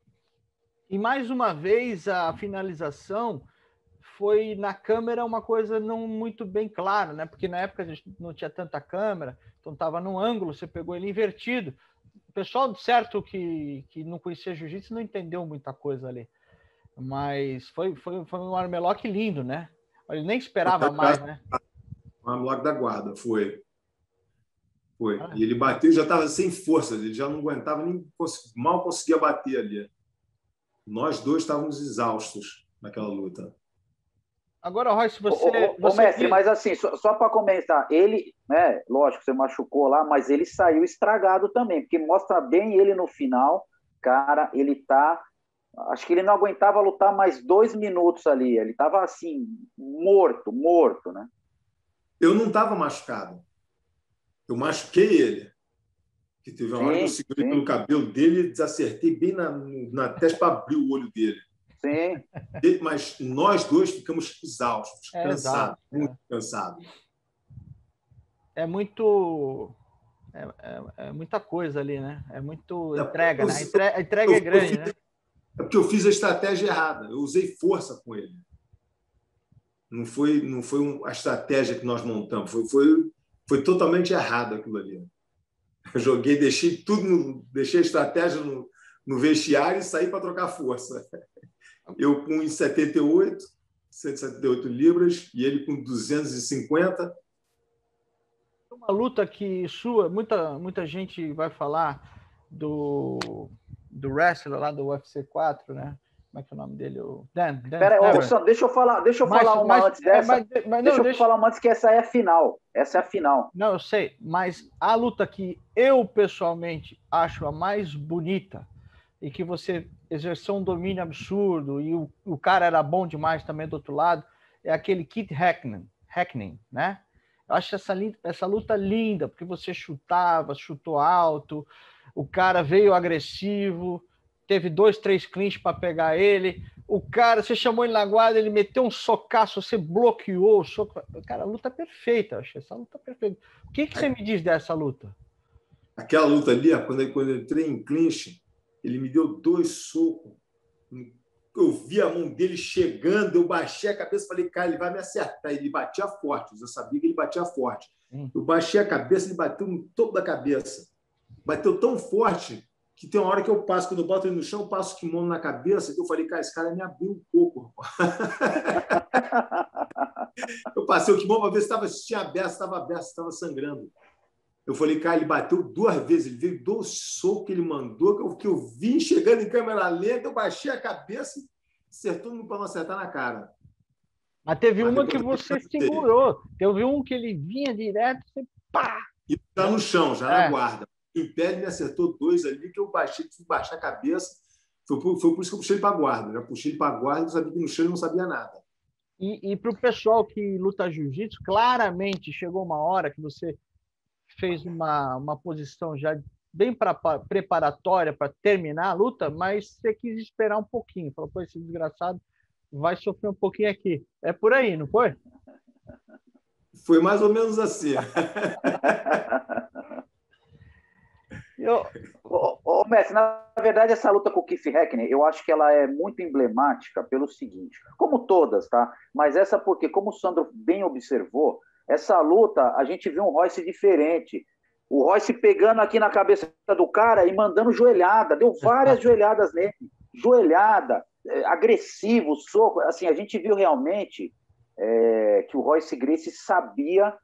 E mais uma vez a finalização foi na câmera uma coisa não muito bem clara, né? Porque na época a gente não tinha tanta câmera, então estava num ângulo, você pegou ele invertido. O pessoal, certo, que não conhecia jiu-jitsu não entendeu muita coisa ali. Mas foi um armlock lindo, né? Ele nem esperava mais, né?
Um armlock da guarda, foi. E ele bateu, já estava sem força, ele já não aguentava, mal conseguia bater ali. Nós 2 estávamos exaustos naquela luta.
Agora, Royce,
mestre, mas assim, só para comentar, ele, né, lógico, você machucou lá, mas ele saiu estragado também, porque mostra bem ele no final, cara, ele tá... Acho que ele não aguentava lutar mais 2 minutos ali. Ele estava assim, morto, né?
Eu não estava machucado. Eu machuquei ele. Que teve uma hora que eu segurei pelo cabelo dele e desacertei bem na testa para abrir o olho dele.
Sim.
Mas nós 2 ficamos exaustos, cansados, muito cansados.
É muito É muita coisa ali, né? É muito entrega, né? A entrega
eu,
é grande, né?
É porque eu fiz a estratégia errada. Eu usei força com ele. Não foi a estratégia que nós montamos. Foi totalmente errado aquilo ali. Eu joguei, deixei a estratégia no vestiário e saí para trocar força. Eu com 178 libras e ele com 250.
Uma luta que sua, muita gente vai falar do wrestler lá do UFC 4, né? Como é que é o nome dele? O Dan
Pera, Sandro, deixa eu falar uma antes dessa. Deixa eu falar uma antes, que essa é a final. Essa é a final.
Não, eu sei, mas a luta que eu pessoalmente acho a mais bonita e que você exerceu um domínio absurdo e o cara era bom demais também do outro lado, é aquele Keith Hackney, né? Eu acho essa luta linda, porque você chutou alto, o cara veio agressivo, teve 2, 3 clinches para pegar ele, o cara, você chamou ele na guarda, ele meteu um socaço, você bloqueou o soco. Cara, a luta é perfeita, eu achei essa luta perfeita. O que você me diz dessa luta?
Aquela luta ali, quando eu entrei em clinch, ele me deu 2 socos. Eu vi a mão dele chegando, eu baixei a cabeça e falei, cara, ele vai me acertar. Ele batia forte, eu sabia que ele batia forte. Eu baixei a cabeça, ele bateu no topo da cabeça. Bateu tão forte que tem uma hora que eu passo, quando eu boto ele no chão, eu passo o kimono na cabeça, que eu falei, cara, esse cara me abriu um pouco. Eu passei o kimono para ver se tinha aberto, se estava sangrando. Eu falei, cara, ele bateu 2 vezes, ele veio 2 socos que ele mandou, que eu vim chegando em câmera lenta, eu baixei a cabeça e acertou para não acertar na cara.
Mas teve uma que você segurou. Teve um que ele vinha direto, você pá!
E tá no chão, já na guarda. Em pé, ele me acertou 2 ali, que eu fui baixar a cabeça. Foi por isso que eu puxei ele para a guarda. Já puxei ele para a guarda, eu sabia que no chão ele não sabia nada.
E para o pessoal que luta jiu-jitsu, claramente chegou uma hora que você fez uma posição já bem preparatória para terminar a luta, mas você quis esperar um pouquinho. Falou, pô, esse desgraçado vai sofrer um pouquinho aqui. É por aí, não foi?
Foi mais ou menos assim.
Mestre, na verdade, essa luta com o Keith Hackney, eu acho que ela é muito emblemática pelo seguinte, como todas, tá? Mas essa porque, como o Sandro bem observou, essa luta, a gente viu um Royce diferente. O Royce pegando aqui na cabeça do cara e mandando joelhada, deu várias joelhadas nele. Joelhada, agressivo, soco. Assim, a gente viu realmente que o Royce Gracie sabia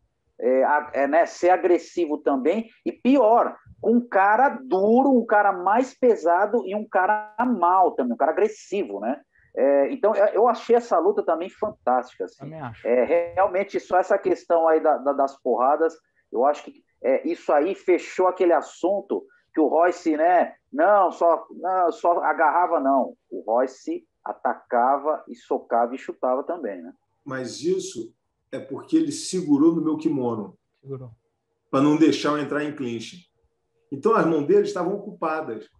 ser agressivo também, e pior, com um cara duro, um cara mais pesado e um cara mal também, um cara agressivo, né? Então, eu achei essa luta também fantástica. Assim. Realmente, só essa questão aí das porradas, eu acho que isso aí fechou aquele assunto que o Royce, né? Não, só agarrava, não. O Royce atacava e socava e chutava também, né?
Mas isso é porque ele segurou no meu kimono para não deixar eu entrar em clinch. Então, as mãos dele estavam ocupadas.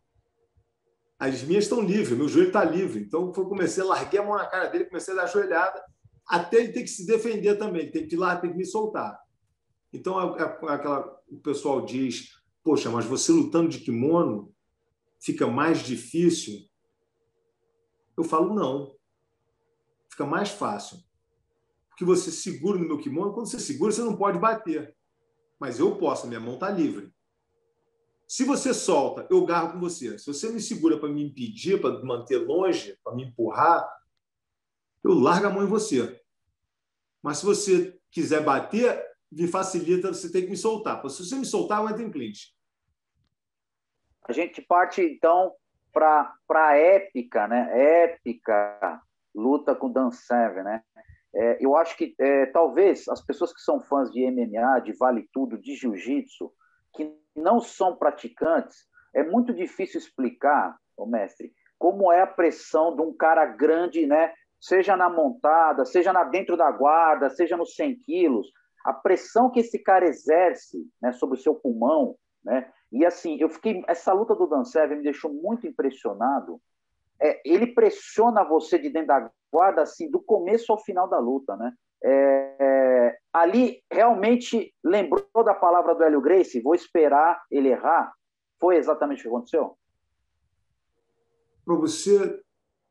As minhas estão livres, meu joelho está livre. Então, larguei a mão na cara dele, comecei a dar joelhada, até ele ter que se defender também, ele tem que ir lá, tem que me soltar. Então, o pessoal diz, poxa, mas você lutando de kimono fica mais difícil? Eu falo, não. Fica mais fácil. Porque você segura no meu kimono, quando você segura, você não pode bater. Mas eu posso, minha mão está livre. Se você solta, eu garro com você. Se você me segura para me impedir, para me manter longe, para me empurrar, eu largo a mão em você. Mas se você quiser bater, me facilita, você tem que me soltar. Se você me soltar, eu entro em clinch.
A gente parte, então, para a épica, né? Épica luta com Dan Severn, né? Eu acho que talvez as pessoas que são fãs de MMA, de Vale Tudo, de Jiu-Jitsu, que não são praticantes, é muito difícil explicar, mestre, como é a pressão de um cara grande, né? Seja na montada, seja dentro da guarda, seja nos 100 quilos, a pressão que esse cara exerce, né, sobre o seu pulmão, né? E assim, essa luta do Dan Severn me deixou muito impressionado. Ele pressiona você de dentro da guarda, assim, do começo ao final da luta, né? Ali realmente lembrou da palavra do Hélio Gracie, vou esperar ele errar. Foi exatamente o que aconteceu?
Para você,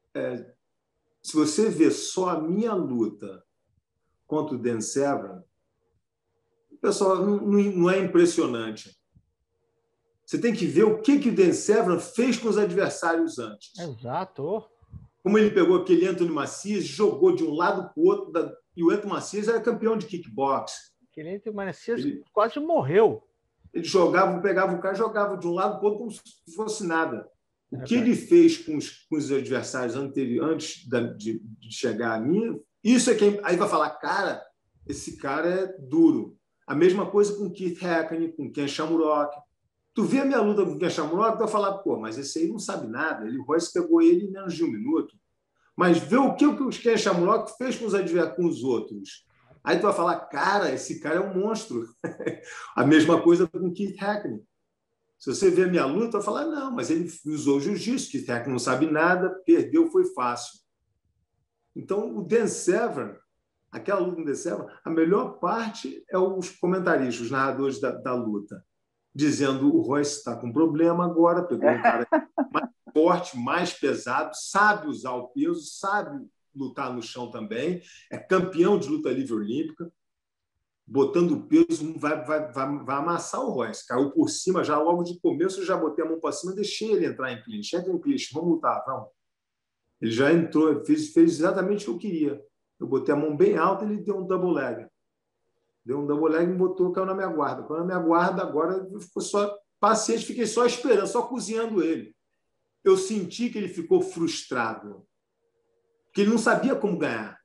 se você vê só a minha luta contra o Dan Severn, pessoal, não é impressionante. Você tem que ver o que o Dan Severn fez com os adversários antes.
Exato.
Como ele pegou aquele Anthony Macias, jogou de um lado para o outro, e o Anthony Macias era campeão de kickbox.
Aquele Anthony Macias quase morreu.
Ele jogava, pegava o cara, jogava de um lado para o outro como se fosse nada. O que ele fez com os adversários antes de chegar a mim, isso é quem aí vai falar, cara, esse cara é duro. A mesma coisa com Keith Hackney, com Ken Shamrock. Tu vê a minha luta com o Ken Shamrock, tu vai falar, pô, mas esse aí não sabe nada. O Royce pegou ele em menos de 1 minuto. Mas vê o que o Ken Shamrock fez com os outros. Aí tu vai falar, cara, esse cara é um monstro. A mesma coisa com Keith Hackney. Se você vê a minha luta, vai falar, não, mas ele usou jiu-jitsu, Keith Hackney não sabe nada, perdeu, foi fácil. Então, o Dan Severn, aquela luta do Dan Severn, a melhor parte é os comentaristas, os narradores da luta, dizendo o Royce está com problema agora, pegou um cara mais forte, mais pesado, sabe usar o peso, sabe lutar no chão também, é campeão de luta livre olímpica, botando o peso, vai amassar o Royce. Caiu por cima, já logo de começo, eu já botei a mão para cima, deixei ele entrar em clinch. Entra em clinch, vamos lutar, vamos. Ele já entrou, fez exatamente o que eu queria. Eu botei a mão bem alta, ele deu um double leg. Deu um double leg e me botou, caiu na minha guarda. Caiu na minha guarda, agora ficou só paciente, fiquei só esperando, só cozinhando ele. Eu senti que ele ficou frustrado, que ele não sabia como ganhar.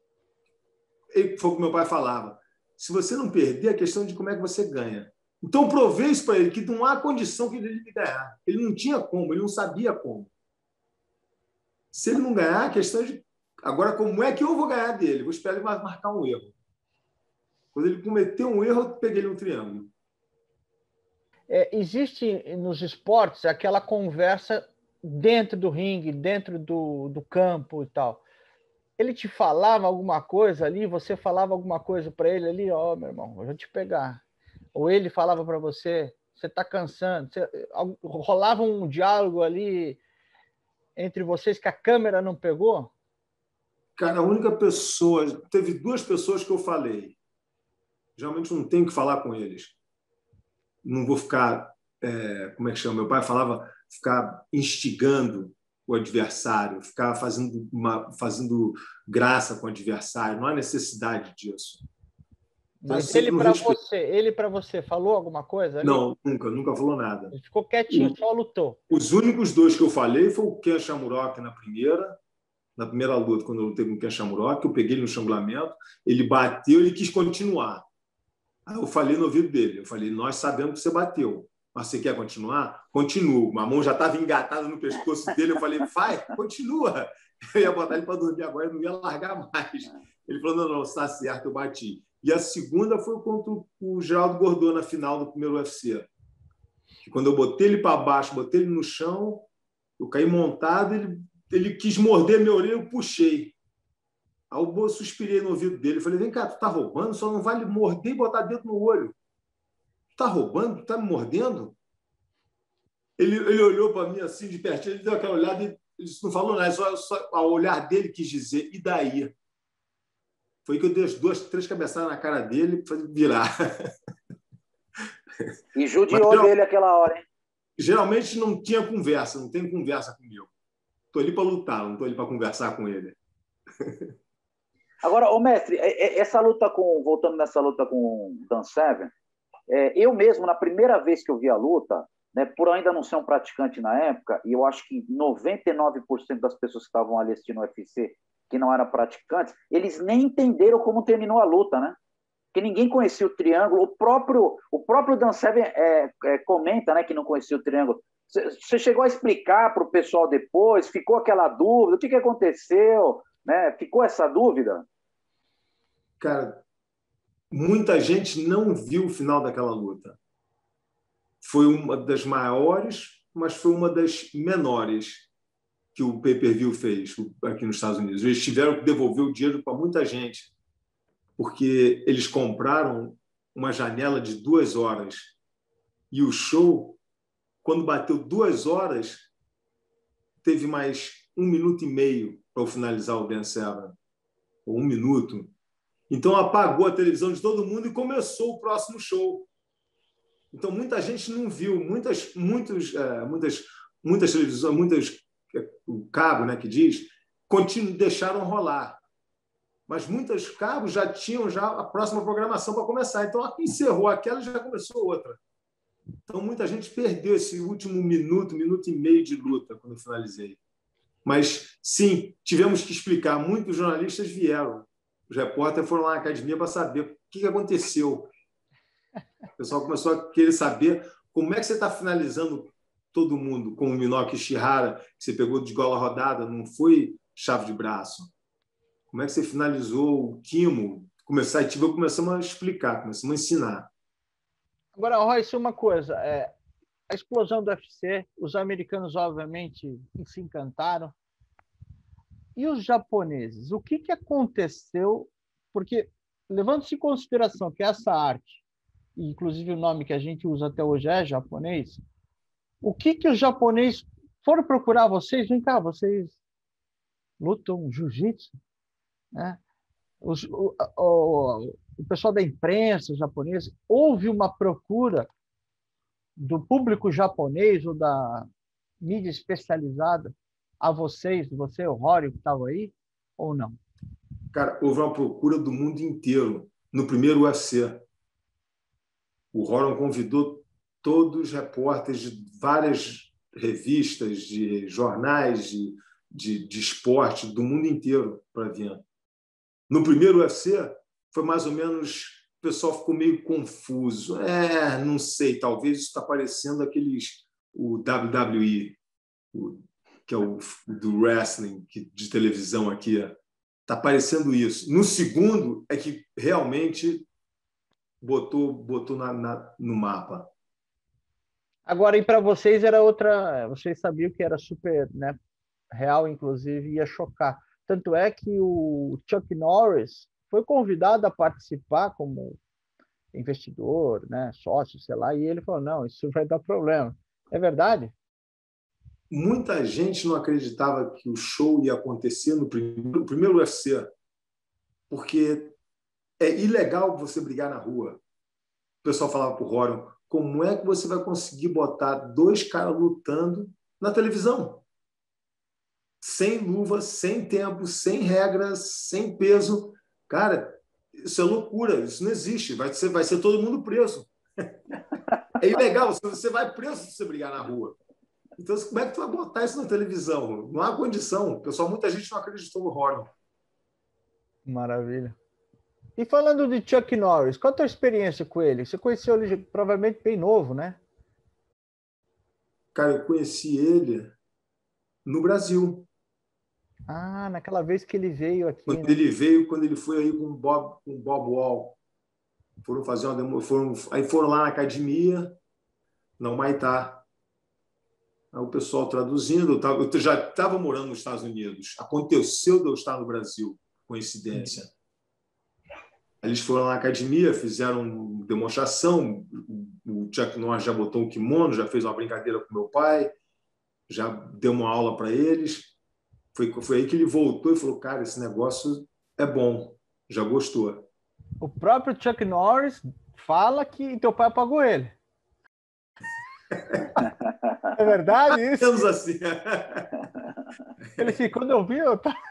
Foi o que meu pai falava. Se você não perder, a questão de como é que você ganha. Então, provei isso para ele, que não há condição que ele ganhar. Ele não tinha como, ele não sabia como. Se ele não ganhar, a questão de... Agora, como é que eu vou ganhar dele? Vou esperar ele marcar um erro. Quando ele cometeu um erro, eu peguei ele no triângulo.
Existe nos esportes aquela conversa dentro do ringue, dentro do campo e tal. Ele te falava alguma coisa ali, você falava alguma coisa para ele ali, ó, meu irmão, eu vou te pegar. Ou ele falava para você, você está cansando. Rolava um diálogo ali entre vocês que a câmera não pegou?
Cara, a única pessoa... Teve 2 pessoas que eu falei. Geralmente não tenho que falar com eles. Não vou ficar... como é que chama? Meu pai falava ficar instigando o adversário, ficar fazendo graça com o adversário. Não há necessidade disso.
Mas ele para você falou alguma coisa?
Não, nunca falou nada.
Ele ficou quietinho, só lutou.
Os únicos 2 que eu falei foi o Ken Shamrock na primeira luta, quando eu lutei com o Ken Shamrock, eu peguei ele no estrangulamento, ele bateu, ele quis continuar. Aí eu falei no ouvido dele, eu falei, nós sabemos que você bateu, mas você quer continuar? Continua. A mão já estava engatada no pescoço dele, eu falei, vai, continua. Eu ia botar ele para dormir agora, eu não ia largar mais. Ele falou, não, está certo, eu bati. E a segunda foi contra o Geraldo Gordon na final do primeiro UFC. Quando eu botei ele para baixo, botei ele no chão, eu caí montado, ele quis morder minha orelha, eu puxei. Aí eu suspirei no ouvido dele, falei, vem cá, tu tá roubando? Só não vale morder e botar dentro no olho. Tu tá roubando? Tu tá me mordendo? Ele olhou para mim assim, de pertinho, ele deu aquela olhada e ele não falou nada, só o olhar dele quis dizer, e daí? Foi que eu dei as 2, 3 cabeçadas na cara dele para virar.
E judiou dele aquela hora, hein?
Geralmente não tinha conversa, não tem conversa comigo. Estou ali para lutar, não estou ali para conversar com ele.
Agora, ô mestre, essa luta voltando nessa luta com o Dan Severn, eu mesmo, na primeira vez que eu vi a luta, né, por ainda não ser um praticante na época, e eu acho que 99% das pessoas que estavam ali assistindo o UFC, que não eram praticantes, eles nem entenderam como terminou a luta, né? Porque ninguém conhecia o triângulo. O próprio Dan Severn comenta, né, que não conhecia o triângulo. Você chegou a explicar para o pessoal depois? Ficou aquela dúvida? O que aconteceu? Né? Ficou essa dúvida?
Cara, muita gente não viu o final daquela luta. Foi uma das maiores, mas foi uma das menores que o pay-per-view fez aqui nos Estados Unidos. Eles tiveram que devolver o dinheiro para muita gente. porque eles compraram uma janela de 2 horas. E o show, quando bateu 2 horas, teve mais 1 minuto e meio para eu finalizar o Ben Seven, ou 1 minuto. Então apagou a televisão de todo mundo e começou o próximo show. Então muita gente não viu, muitas televisões, o cabo, né, que diz, deixaram rolar. Mas muitos cabos já tinham a próxima programação para começar. Então encerrou aquela e já começou outra. Então muita gente perdeu esse último minuto, 1 minuto e meio de luta quando eu finalizei. Mas sim, tivemos que explicar. Muitos jornalistas vieram. Os repórteres foram lá na academia para saber o que aconteceu. O pessoal começou a querer saber como é que você está finalizando todo mundo com o Minoki Ishihara, que você pegou de gola rodada, não foi chave de braço. Como é que você finalizou o Kimo? Começamos a explicar, começamos a ensinar.
Agora, Royce, uma coisa. A explosão do UFC, os americanos, obviamente, se encantaram. E os japoneses? O que aconteceu? Porque, levando-se em consideração que essa arte, inclusive o nome que a gente usa até hoje é japonês, o que os japoneses foram procurar vocês? Vem cá, vocês lutam jiu-jitsu? Né? O pessoal da imprensa japonesa, houve uma procura do público japonês ou da mídia especializada a vocês, você, o Rory, que estava aí, ou não?
Cara, houve uma procura do mundo inteiro. No primeiro UFC, o Rory convidou todos os repórteres de várias revistas, de jornais, de esporte do mundo inteiro para vir. No primeiro UFC, foi mais ou menos... O pessoal ficou meio confuso. Não sei, talvez isso está parecendo o WWE, que é o do wrestling de televisão aqui. Está parecendo isso. No segundo, é que realmente botou no mapa.
Agora, e para vocês era outra... Vocês sabiam que era super, né, real, inclusive, ia chocar. Tanto é que o Chuck Norris foi convidado a participar como investidor, né, sócio, sei lá, e ele falou, não, isso vai dar problema. É verdade?
Muita gente não acreditava que o show ia acontecer no primeiro UFC, porque é ilegal você brigar na rua. O pessoal falava para o Rorion, como é que você vai conseguir botar 2 caras lutando na televisão? Sem luva, sem tempo, sem regras, sem peso. Cara, isso é loucura, isso não existe. Vai ser todo mundo preso. É ilegal, você vai preso se você brigar na rua. Então, como é que tu vai botar isso na televisão? Não há condição. Pessoal, muita gente não acreditou no Rorion.
Maravilha. E falando de Chuck Norris, qual a tua experiência com ele? Você conheceu ele provavelmente bem novo, né?
Cara, eu conheci ele no Brasil.
Ah, naquela vez que ele veio aqui.
Quando
né?
ele veio, quando ele foi aí com o Bob Wall. Foram fazer uma demo, aí foram lá na academia, no Humaitá. Aí o pessoal traduzindo, eu já estava morando nos Estados Unidos. Aconteceu de eu estar no Brasil, coincidência. Eles foram na academia, fizeram demonstração. O Chuck Norris já botou um kimono, já fez uma brincadeira com meu pai, já deu uma aula para eles. Foi aí que ele voltou e falou, cara, esse negócio é bom, já gostou.
O próprio Chuck Norris fala que teu pai pagou ele. É verdade isso?
Temos assim.
Ele disse, quando eu vi, eu tava...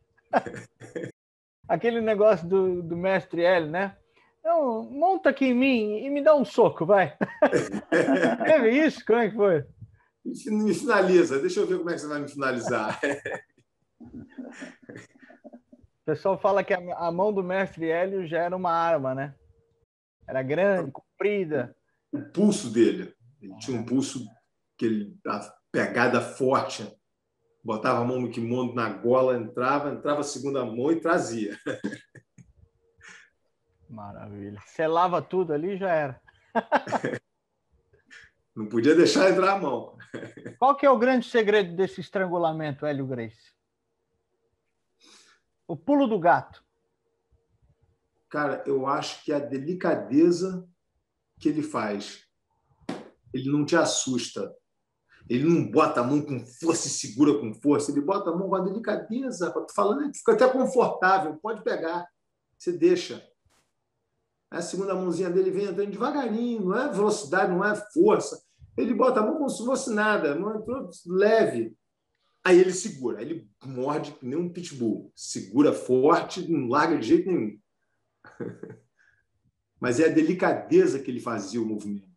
Aquele negócio do mestre L, né? Então, monta aqui em mim e me dá um soco, vai. Teve isso? Como é que foi?
Me finaliza, deixa eu ver como é que você vai me finalizar.
O pessoal fala que a mão do mestre Hélio já era uma arma, né? Era grande, comprida.
O pulso dele. Ele tinha um pulso, a pegada forte. Botava a mão no kimono, na gola, entrava a segunda mão e trazia.
Maravilha. Selava tudo ali, já era.
Não podia deixar entrar a mão.
Qual que é o grande segredo desse estrangulamento, Hélio Gracie? O pulo do gato.
Cara, eu acho que a delicadeza que ele faz, ele não te assusta. Ele não bota a mão com força e segura com força. Ele bota a mão com a delicadeza. Tô falando, fica até confortável. Pode pegar. Você deixa. A segunda mãozinha dele vem entrando devagarinho. Não é velocidade, não é força. Ele bota a mão como se fosse nada. A mão entrou leve. Aí ele segura. Aí ele morde que nem um pitbull. Segura forte, não larga de jeito nenhum. Mas é a delicadeza que ele fazia o movimento.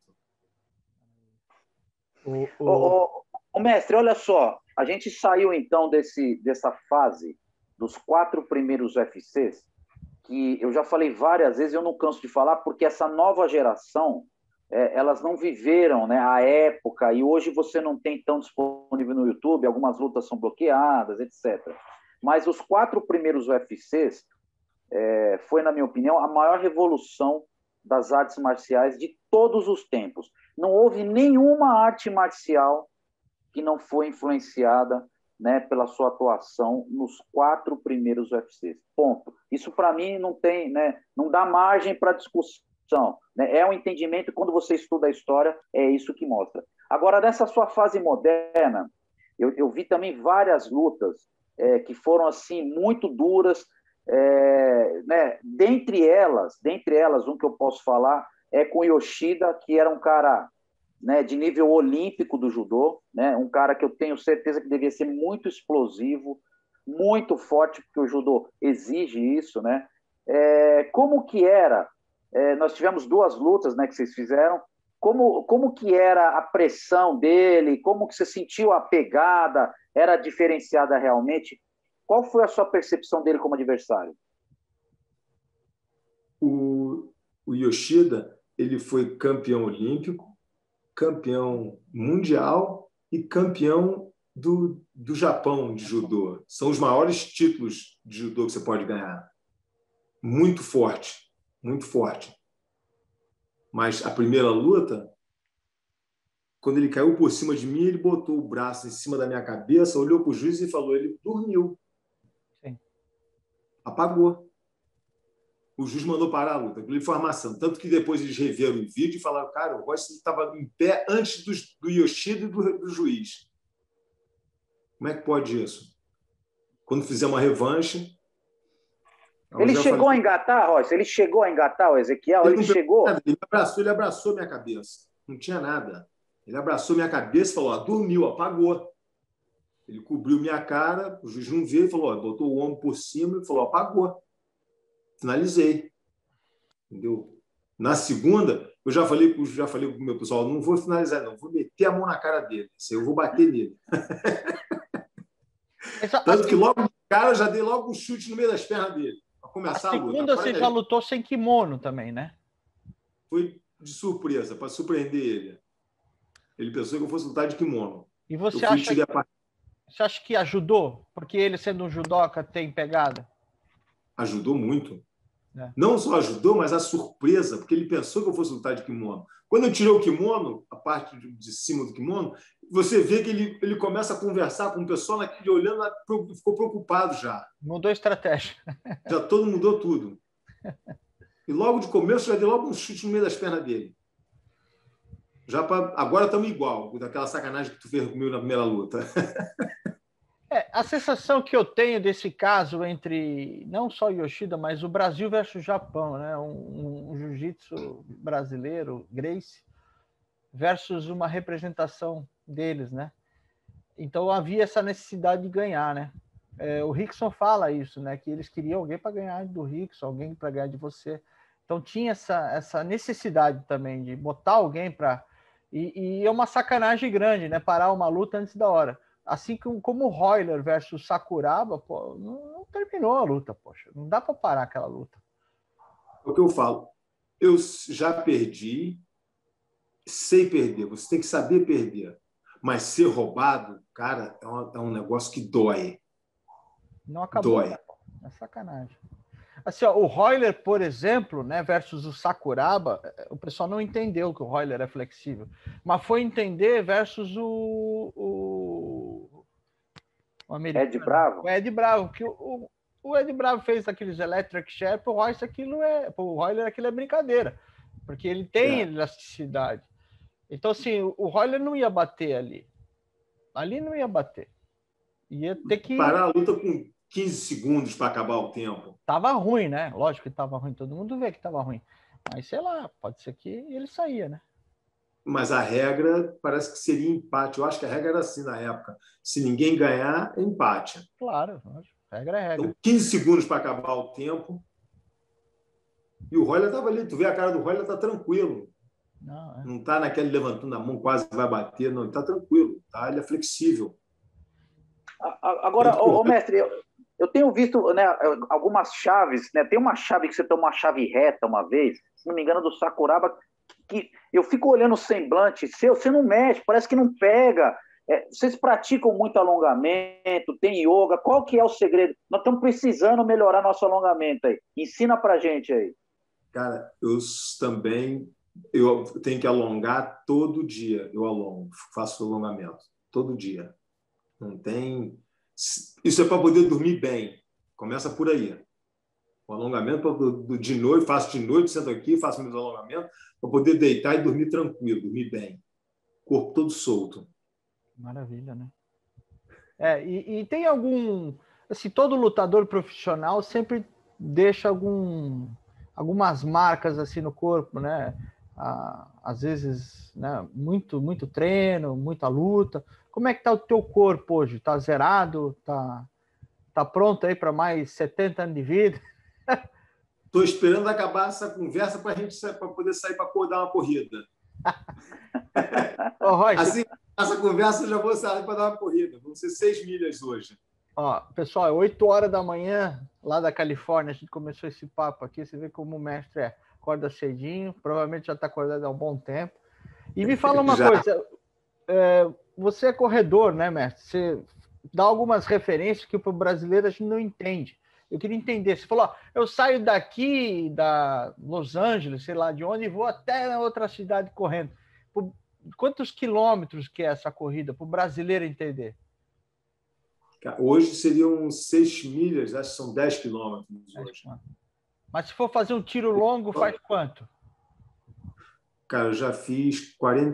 Mestre, olha só, a gente saiu então dessa fase dos 4 primeiros UFCs, que eu já falei várias vezes, eu não canso de falar, porque essa nova geração, elas não viveram, né, a época, e hoje você não tem tão disponível no YouTube, algumas lutas são bloqueadas, etc. Mas os 4 primeiros UFCs foi, na minha opinião, a maior revolução das artes marciais de todos os tempos. Não houve nenhuma arte marcial que não foi influenciada, né, pela sua atuação nos 4 primeiros UFCs. Ponto. Isso, para mim, não tem, né, não dá margem para discussão. Né? É um entendimento, quando você estuda a história, é isso que mostra. Agora, nessa sua fase moderna, eu vi também várias lutas que foram assim muito duras. Né? Dentre elas, um que eu posso falar é com Yoshida, que era um cara, né, de nível olímpico do judô, né? Um cara que eu tenho certeza que devia ser muito explosivo, muito forte, porque o judô exige isso, né? Como que era? Nós tivemos 2 lutas, né, que vocês fizeram. Como que era a pressão dele? Como que você sentiu a pegada? Era diferenciada realmente? Qual foi a sua percepção dele como adversário?
O Yoshida, ele foi campeão olímpico, campeão mundial e campeão do Japão de judô. São os maiores títulos de judô que você pode ganhar. Muito forte, muito forte. Mas a primeira luta, quando ele caiu por cima de mim, ele botou o braço em cima da minha cabeça, olhou para o juiz e falou, ele dormiu. Sim. Apagou. O juiz mandou parar a luta, pela informação. Tanto que depois eles reviram o vídeo e falaram, cara, o Royce estava em pé antes do Yoshida e do juiz. Como é que pode isso? Quando fizer uma revanche...
Ele chegou a engatar, Royce? Ele chegou a engatar o Ezequiel? Ele chegou?
Ele abraçou minha cabeça. Não tinha nada. Ele abraçou minha cabeça e falou, dormiu, apagou. Ele cobriu minha cara, o juiz não viu e falou, botou o ombro por cima e falou, apagou. Finalizei. Entendeu? Na segunda, eu já falei com o meu pessoal, não vou finalizar, não, vou meter a mão na cara dele, eu vou bater nele. Tanto que logo no cara eu já dei logo um chute no meio das pernas dele, para começar a luta.
Segunda você já lutou sem kimono também, né?
Foi de surpresa, para surpreender ele. Ele pensou que eu fosse lutar de kimono.
E você acha que ajudou? Porque ele, sendo um judoca, tem pegada?
Ajudou muito. Não só ajudou, mas a surpresa, porque ele pensou que eu fosse lutar de kimono. Quando eu tirei o kimono, a parte de cima do kimono, você vê que ele começa a conversar com o pessoal naquele olhando, ficou preocupado já.
Mudou a estratégia.
Já mudou tudo. E logo de começo já dei logo um chute no meio das pernas dele. Agora estamos igual, daquela sacanagem que tu fez comigo na primeira luta.
A sensação que eu tenho desse caso entre não só Yoshida, mas o Brasil versus Japão, né? Um jiu-jitsu brasileiro, Gracie, versus uma representação deles, né? Então havia essa necessidade de ganhar, né? O Rickson fala isso, né? Que eles queriam alguém para ganhar do Rickson, alguém para ganhar de você. Então tinha essa necessidade também de botar alguém para... E é uma sacanagem grande, né? Parar uma luta antes da hora. Assim como o Royler versus Sakuraba, pô, não terminou a luta, poxa. Não dá para parar aquela luta.
É o que eu falo. Eu já perdi, sei perder. Você tem que saber perder. Mas ser roubado, cara, é um negócio que dói.
Não acabou. Dói. É sacanagem. Assim, ó, o Royler, por exemplo, né, versus o Sakuraba, o pessoal não entendeu que o Royler é flexível, mas foi entender versus o americano.
Ed Bravo.
O Ed Bravo, que o o Ed Bravo fez aqueles electric chair, pro Royler aquilo é brincadeira, porque ele tem elasticidade. Então, assim, o Royler não ia bater ali. Ali não ia bater. Ia ter que...
Parar a luta com 15 segundos para acabar o tempo.
Tava ruim, né? Lógico que tava ruim. Todo mundo vê que tava ruim. Mas, sei lá, pode ser que ele saía, né?
Mas a regra parece que seria empate. Eu acho que a regra era assim na época. Se ninguém ganhar, é empate.
Claro, regra é regra.
Então, 15 segundos para acabar o tempo. E o Royler estava ali. Tu vê a cara do Royler, tá tranquilo. Não tá naquele levantando a mão, quase vai bater. Não, ele tá tranquilo. Tá? Ele é flexível.
Agora, mestre, eu tenho visto, né, algumas chaves, né? Tem uma chave que você toma uma chave reta uma vez, se não me engano, do Sakuraba, que eu fico olhando o semblante seu, você não mexe, parece que não pega. Vocês praticam muito alongamento, tem yoga, qual que é o segredo? Nós estamos precisando melhorar nosso alongamento aí. Ensina pra gente aí.
Cara, eu tenho que alongar todo dia. Eu alongo, faço alongamento todo dia. Não tem... Isso é para poder dormir bem. Começa por aí. O alongamento de noite, faço de noite, sento aqui, faço meus alongamentos para poder deitar e dormir tranquilo, dormir bem. Corpo todo solto.
Maravilha, né? E tem algum... Assim, todo lutador profissional sempre deixa algumas marcas assim no corpo, né? Às vezes, né? Muito treino, muita luta. Como é que tá o teu corpo hoje? Tá zerado? Tá pronto aí para mais 70 anos de vida?
Estou esperando acabar essa conversa para poder sair para dar uma corrida.
Ô, Rocha,
assim, essa conversa eu já vou sair para dar uma corrida. Vão ser 6 milhas hoje.
Ó, pessoal, é 8 horas da manhã, lá da Califórnia, a gente começou esse papo aqui. Você vê como o mestre acorda cedinho, provavelmente já está acordado há um bom tempo. E me fala uma coisa, você é corredor, né, mestre? Você dá algumas referências que para o brasileiro a gente não entende. Eu queria entender. Você falou, ó, eu saio daqui da Los Angeles, sei lá de onde, e vou até outra cidade correndo. Quantos quilômetros que é essa corrida, para o brasileiro entender?
Hoje seriam 6 milhas, acho que são 10 quilômetros hoje.
Mas se for fazer um tiro longo, faz quanto?
Cara, eu já fiz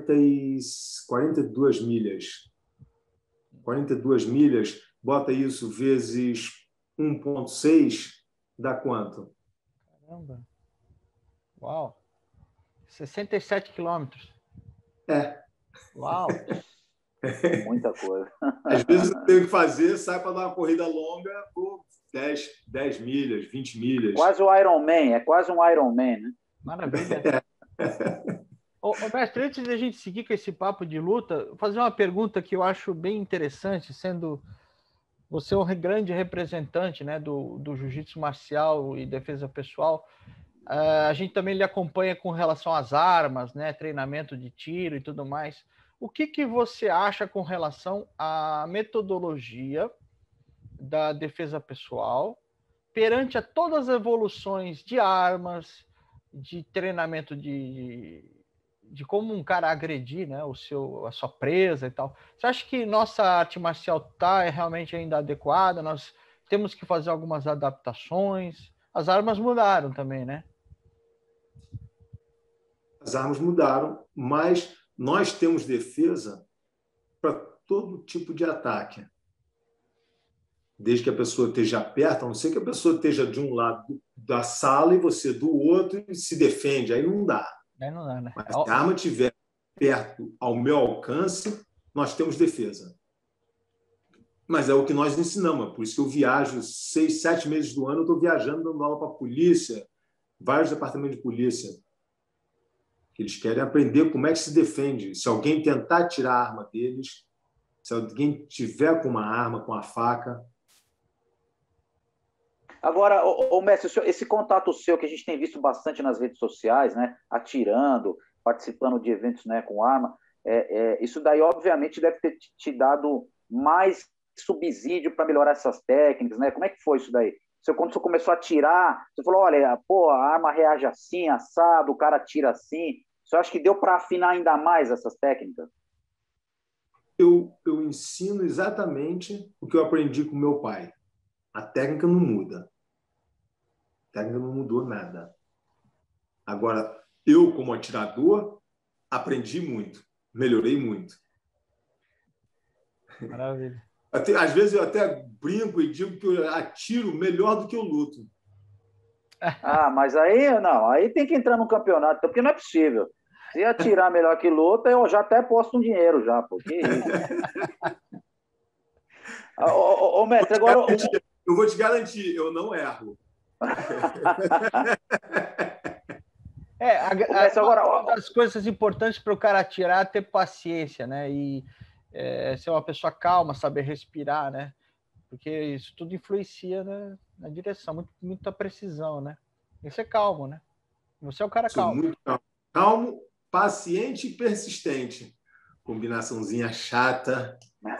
42 milhas. 42 milhas, bota isso vezes 1,6, dá quanto?
Caramba! Uau! 67 quilômetros. Uau!
Muita coisa.
Às vezes eu tenho que fazer, sai para dar uma corrida longa por 10 milhas, 20 milhas.
Quase o Ironman, quase um Ironman, né?
Maravilha. Ô, mestre, antes de a gente seguir com esse papo de luta, vou fazer uma pergunta que eu acho bem interessante, sendo você um grande representante, né, do jiu-jitsu marcial e defesa pessoal. A gente também lhe acompanha com relação às armas, né, treinamento de tiro e tudo mais. O que você acha com relação à metodologia da defesa pessoal perante a todas as evoluções de armas, de treinamento de como um cara agredir, né, a sua presa e tal? Você acha que nossa arte marcial está realmente ainda adequada? Nós temos que fazer algumas adaptações? As armas mudaram também, né?
As armas mudaram, mas nós temos defesa para todo tipo de ataque. Desde que a pessoa esteja perto, a não ser que a pessoa esteja de um lado da sala e você do outro e se defende, aí não dá.
Aí não dá, né?
Mas se a arma estiver perto, ao meu alcance, nós temos defesa. Mas é o que nós ensinamos, por isso que eu viajo 6, 7 meses do ano, eu estou viajando, dando aula para a polícia, vários departamentos de polícia. Eles querem aprender como é que se defende. Se alguém tentar tirar a arma deles, se alguém tiver com uma arma, com a faca.
Agora, mestre, esse contato seu que a gente tem visto bastante nas redes sociais, né, atirando, participando de eventos, né, com arma, isso daí, obviamente, deve ter te dado mais subsídio para melhorar essas técnicas, né? Como é que foi isso daí? Quando você começou a atirar, você falou, olha, pô, a arma reage assim, assado, o cara atira assim. Você acha que deu para afinar ainda mais essas técnicas?
Eu ensino exatamente o que eu aprendi com meu pai. A técnica não muda. A técnica não mudou nada. Agora, eu, como atirador, aprendi muito, melhorei muito.
Maravilha.
Às vezes eu até brinco e digo que eu atiro melhor do que eu luto.
Ah, mas aí não, aí tem que entrar no campeonato, porque não é possível. Se atirar melhor que luta, eu já até posto um dinheiro já, porque isso. Ô, mestre, agora.
Eu vou te garantir, eu não erro.
Uma das coisas importantes para o cara atirar é ter paciência, né? E ser uma pessoa calma, saber respirar, né? Porque isso tudo influencia na direção, muita precisão, né? E ser calmo, né? Você é um cara calmo.
Muito calmo. Calmo, paciente e persistente. Combinaçãozinha chata.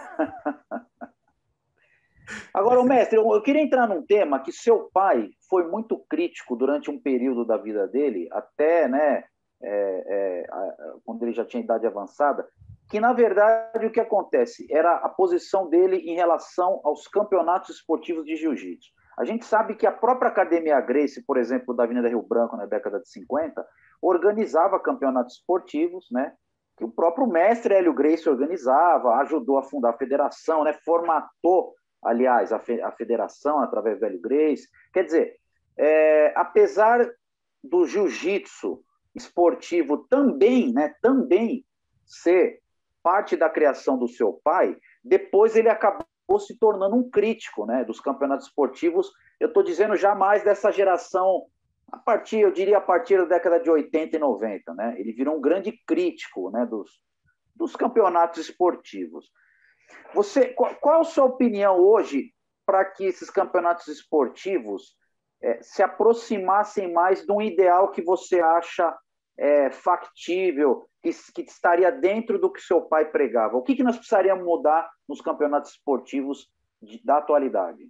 Agora, mestre, eu queria entrar num tema que seu pai foi muito crítico durante um período da vida dele, até, né, quando ele já tinha idade avançada, que, na verdade, o que acontece era a posição dele em relação aos campeonatos esportivos de jiu-jitsu. A gente sabe que a própria Academia Gracie, por exemplo, da Avenida Rio Branco, na década de 50, organizava campeonatos esportivos, né, que o próprio mestre Hélio Gracie organizava, ajudou a fundar a federação, né, formatou, aliás, a federação através do Hélio Gracie. Quer dizer, apesar do jiu-jitsu esportivo também, né, também ser parte da criação do seu pai, depois ele acabou se tornando um crítico, né, dos campeonatos esportivos. Eu estou dizendo já mais dessa geração, eu diria a partir da década de 80 e 90, né? Ele virou um grande crítico, né, dos campeonatos esportivos. Qual a sua opinião hoje para que esses campeonatos esportivos se aproximassem mais de um ideal que você acha factível, que estaria dentro do que seu pai pregava? O que nós precisaríamos mudar nos campeonatos esportivos da atualidade?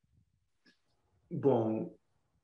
Bom,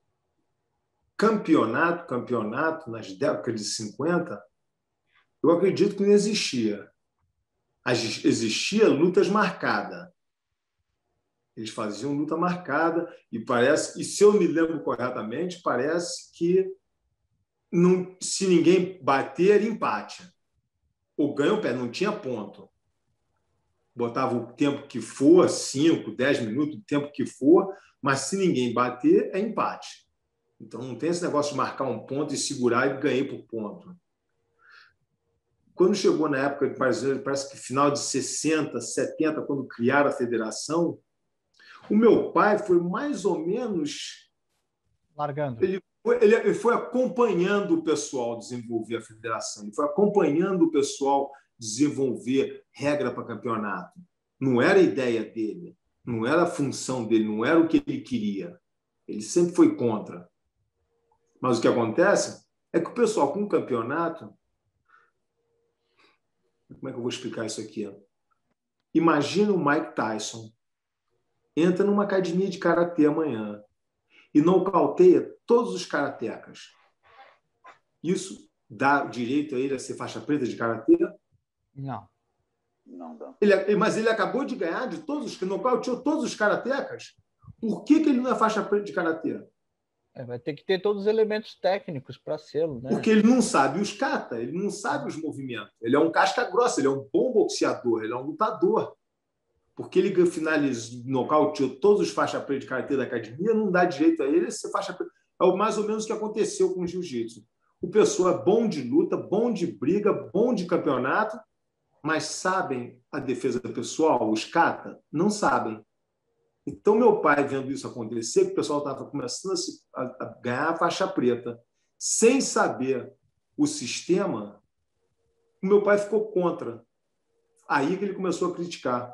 campeonato, nas décadas de 50, eu acredito que não existia. Existia lutas marcadas. Eles faziam luta marcada e se eu me lembro corretamente, parece que se ninguém bater, era empate. Ou ganha o pé, não tinha ponto. Botava o tempo que for, 5, 10 minutos, o tempo que for, mas se ninguém bater, é empate. Então não tem esse negócio de marcar um ponto e segurar e ganhar por ponto. Quando chegou na época, parece que final de 60, 70, quando criaram a federação, o meu pai foi mais ou menos...
Largando.
Ele foi acompanhando o pessoal desenvolver a federação, ele foi acompanhando o pessoal desenvolver regra para campeonato. Não era a ideia dele, não era a função dele, não era o que ele queria. Ele sempre foi contra. Mas o que acontece é que o pessoal com o campeonato... Como é que eu vou explicar isso aqui? Imagina o Mike Tyson entra numa academia de karatê amanhã e nocauteia todos os karatecas. Isso dá direito a ele a ser faixa preta de karatê?
Não.
Não dá.
Mas ele acabou de ganhar de todos os que nocauteou todos os karatecas. Por que ele não é faixa preta de karatê?
Vai ter que ter todos os elementos técnicos para ser, né?
Porque ele não sabe os kata, ele não sabe os movimentos. Ele é um casca grossa, ele é um bom boxeador, ele é um lutador. Porque ele finalizou, nocauteou todos os faixa preta de karatê da academia, não dá direito a ele a ser faixa preta. É mais ou menos o que aconteceu com o jiu-jitsu. O pessoal é bom de luta, bom de briga, bom de campeonato, mas sabem a defesa pessoal, os kata? Não sabem. Então, meu pai, vendo isso acontecer, que o pessoal estava começando a ganhar a faixa preta, sem saber o sistema, o meu pai ficou contra. Aí que ele começou a criticar.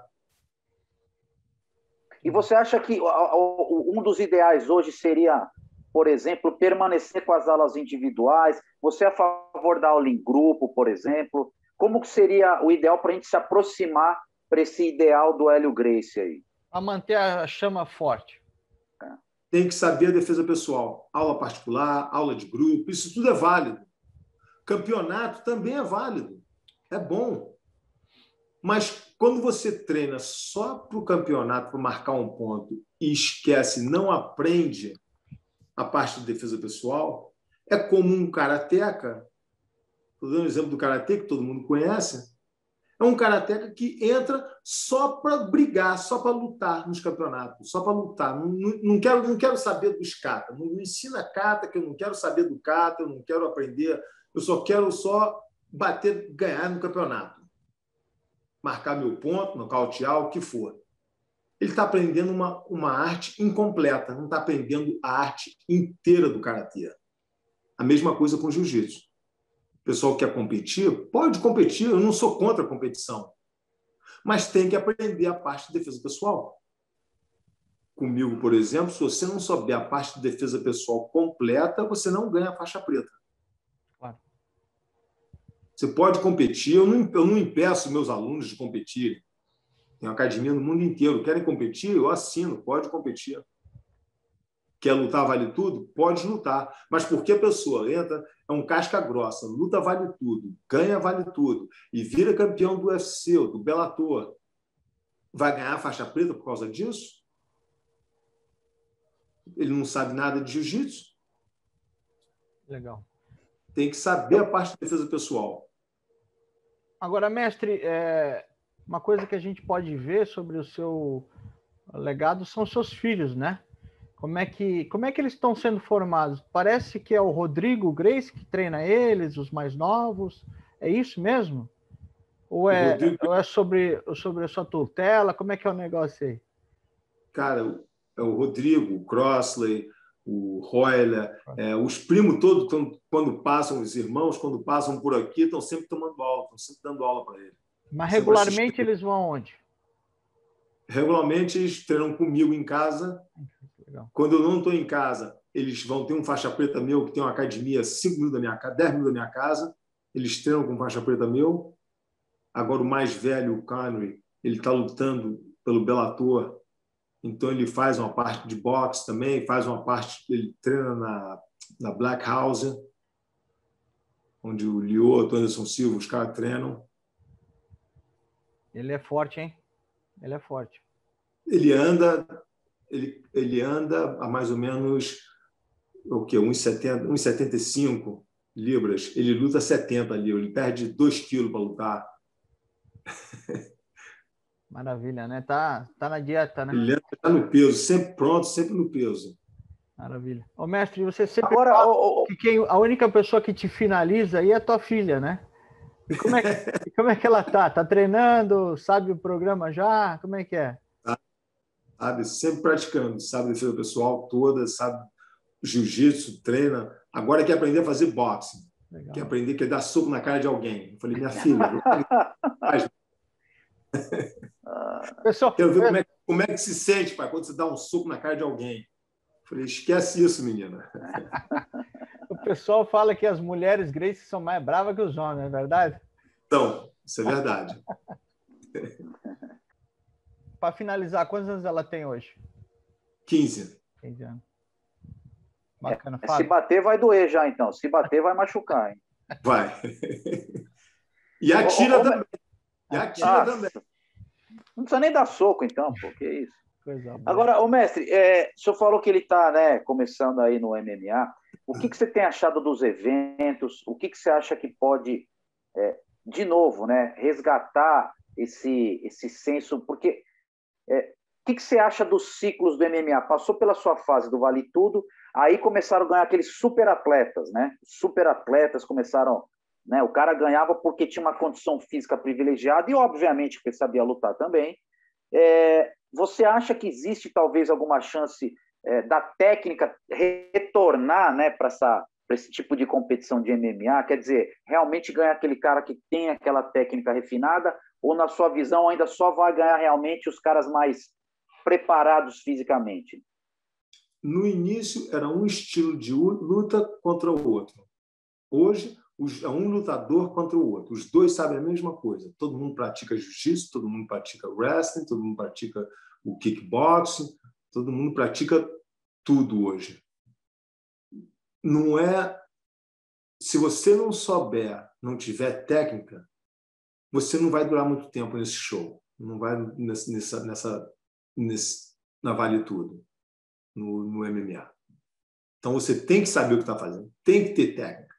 E você acha que um dos ideais hoje seria, por exemplo, permanecer com as aulas individuais? Você é a favor da aula em grupo, por exemplo? Como que seria o ideal para a gente se aproximar para esse ideal do Hélio Gracie aí?
A manter a chama forte.
Tem que saber a defesa pessoal. Aula particular, aula de grupo, isso tudo é válido. Campeonato também é válido. É bom. Mas quando você treina só para o campeonato, para marcar um ponto, e esquece, não aprende a parte de defesa pessoal, é como um karateca. Estou dando um exemplo do karatê, que todo mundo conhece. É um karateca que entra só para brigar, só para lutar nos campeonatos, só para lutar. Não quero saber dos kata. Não me ensina kata, que eu não quero saber do kata, eu não quero aprender. Eu só quero bater, ganhar no campeonato. Marcar meu ponto, nocautear, o que for. Ele está aprendendo uma arte incompleta, não está aprendendo a arte inteira do karatê. A mesma coisa com jiu-jitsu. O pessoal quer competir? Pode competir, eu não sou contra a competição. Mas tem que aprender a parte de defesa pessoal. Comigo, por exemplo, se você não souber a parte de defesa pessoal completa, você não ganha a faixa preta.
Claro.
Você pode competir, eu não impeço meus alunos de competirem. Tem uma academia no mundo inteiro. Querem competir? Eu assino, pode competir. Quer lutar, vale tudo? Pode lutar. Mas porque a pessoa entra, é um casca grossa, luta, vale tudo, ganha, vale tudo, e vira campeão do UFC, do Bellator, vai ganhar a faixa preta por causa disso? Ele não sabe nada de jiu-jitsu?
Legal.
Tem que saber a parte de defesa pessoal.
Agora, mestre, uma coisa que a gente pode ver sobre o seu legado são seus filhos, né? Como é que eles estão sendo formados? Parece que é o Rodrigo Grace que treina eles, os mais novos. É isso mesmo? Ou é sobre a sua tutela? Como é que é o negócio aí?
Cara, é o Rodrigo, o Crossley, o Royler, os primos todos, quando passam, os irmãos, quando passam por aqui, estão sempre tomando aula, estão sempre dando aula para eles.
Mas regularmente eles vão aonde?
Regularmente eles treinam comigo em casa. Legal. Quando eu não estou em casa, eles vão ter um faixa preta meu que tem uma academia a 5 minutos da minha casa, 10 minutos da minha casa. Eles treinam com faixa preta meu. Agora o mais velho, o Connery, ele está lutando pelo Bellator. Então ele faz uma parte de boxe também, faz uma parte, ele treina na Black House, onde o Lioto, Anderson Silva, os caras treinam.
Ele é forte, hein? Ele é forte.
Ele anda a mais ou menos o quê? 1,75 libras. Ele luta 70 libras. Ele perde 2 quilos para lutar.
Maravilha, né? Tá na dieta, né?
Ele está no peso, sempre pronto, sempre no peso.
Maravilha. Ô, mestre, você sempre fala que a única pessoa que te finaliza aí é a tua filha, né? E como é que ela tá? Tá treinando? Sabe o programa já? Como é que é?
Sabe, sempre praticando, sabe a defesa pessoal toda, sabe jiu-jitsu, treina. Agora quer aprender a fazer boxe. Legal. Quer aprender a dar soco na cara de alguém. Eu falei, minha filha,
pessoal,
quero ver como é que se sente, pai, quando você dá um soco na cara de alguém. Eu falei, esquece isso, menina.
O pessoal fala que as mulheres Grace são mais bravas que os homens, não é verdade?
Então, isso é verdade.
Para finalizar, quantos anos ela tem hoje?
15.
15 anos. Bacana.
Se bater, vai doer já, então. Se bater, vai machucar, hein?
Vai. E atira também. E atira também.
Não precisa nem dar soco, então, pô. Que isso.
Coisa boa.
Agora, ô mestre, o senhor falou que ele está, né, começando aí no MMA. O que você tem achado dos eventos? O que você acha que pode, de novo, né, resgatar esse senso? Porque o que você acha dos ciclos do MMA? Passou pela sua fase do Vale Tudo, aí começaram a ganhar aqueles super atletas, né? Super atletas começaram, né? O cara ganhava porque tinha uma condição física privilegiada e, obviamente, porque sabia lutar também. Você acha que existe talvez alguma chance da técnica retornar, né, para esse tipo de competição de MMA? Quer dizer, realmente ganhar aquele cara que tem aquela técnica refinada, ou na sua visão ainda só vai ganhar realmente os caras mais preparados fisicamente?
No início era um estilo de luta contra o outro. Hoje é um lutador contra o outro. Os dois sabem a mesma coisa. Todo mundo pratica jiu-jitsu, todo mundo pratica wrestling, todo mundo pratica o kickboxing, todo mundo pratica tudo hoje. Não é... Se você não souber, não tiver técnica, você não vai durar muito tempo nesse show. Não vai na Vale Tudo, no MMA. Então, você tem que saber o que está fazendo. Tem que ter técnica.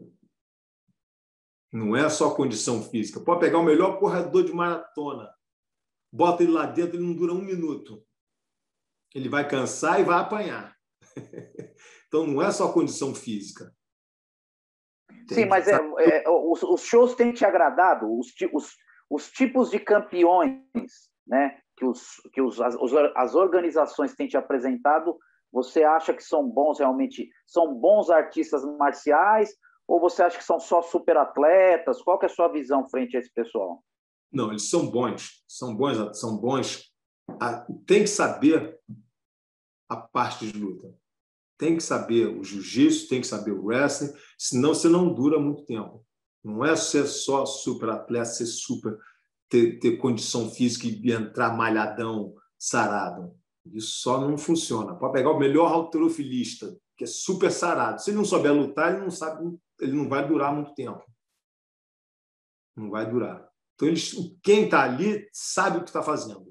Não é só condição física. Pode pegar o melhor corredor de maratona, bota ele lá dentro, ele não dura 1 minuto. Ele vai cansar e vai apanhar. Então, não é só condição física.
Sim, mas os shows têm te agradado? Os tipos de campeões, né, que as organizações têm te apresentado, você acha que são bons realmente? São bons artistas marciais? Ou você acha que são só superatletas? Qual que é a sua visão frente a esse pessoal?
Não, eles são bons. São bons. Tem que saber a parte de luta. Tem que saber o jiu-jitsu, tem que saber o wrestling, senão você não dura muito tempo. Não é ser só superatleta, ter condição física e entrar malhadão, sarado. Isso só não funciona. Pode pegar o melhor halterofilista, que é super sarado. Se ele não souber lutar, ele não vai durar muito tempo. Não vai durar. Então, quem está ali sabe o que está fazendo.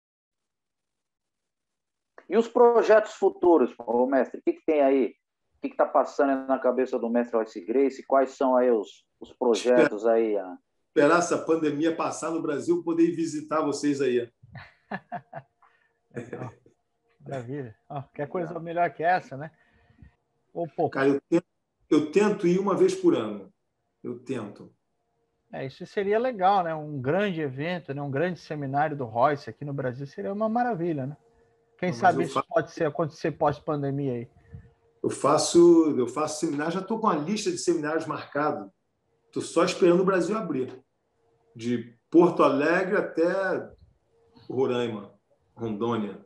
E os projetos futuros, mestre? O que tem aí? O que está passando na cabeça do mestre Royce Gracie? Quais são aí os projetos aí?
Esperar essa pandemia passar no Brasil, poder ir visitar vocês aí.
Legal. Maravilha. Quer coisa melhor que essa, né?
Cara, eu tento ir uma vez por ano. Eu tento.
Isso seria legal, né? Um grande evento, né? Um grande seminário do Royce aqui no Brasil seria uma maravilha, né? Quem sabe isso pode acontecer pós-pandemia aí.
Eu faço seminário, já estou com a lista de seminários marcado. Estou só esperando o Brasil abrir. De Porto Alegre até Roraima, Rondônia.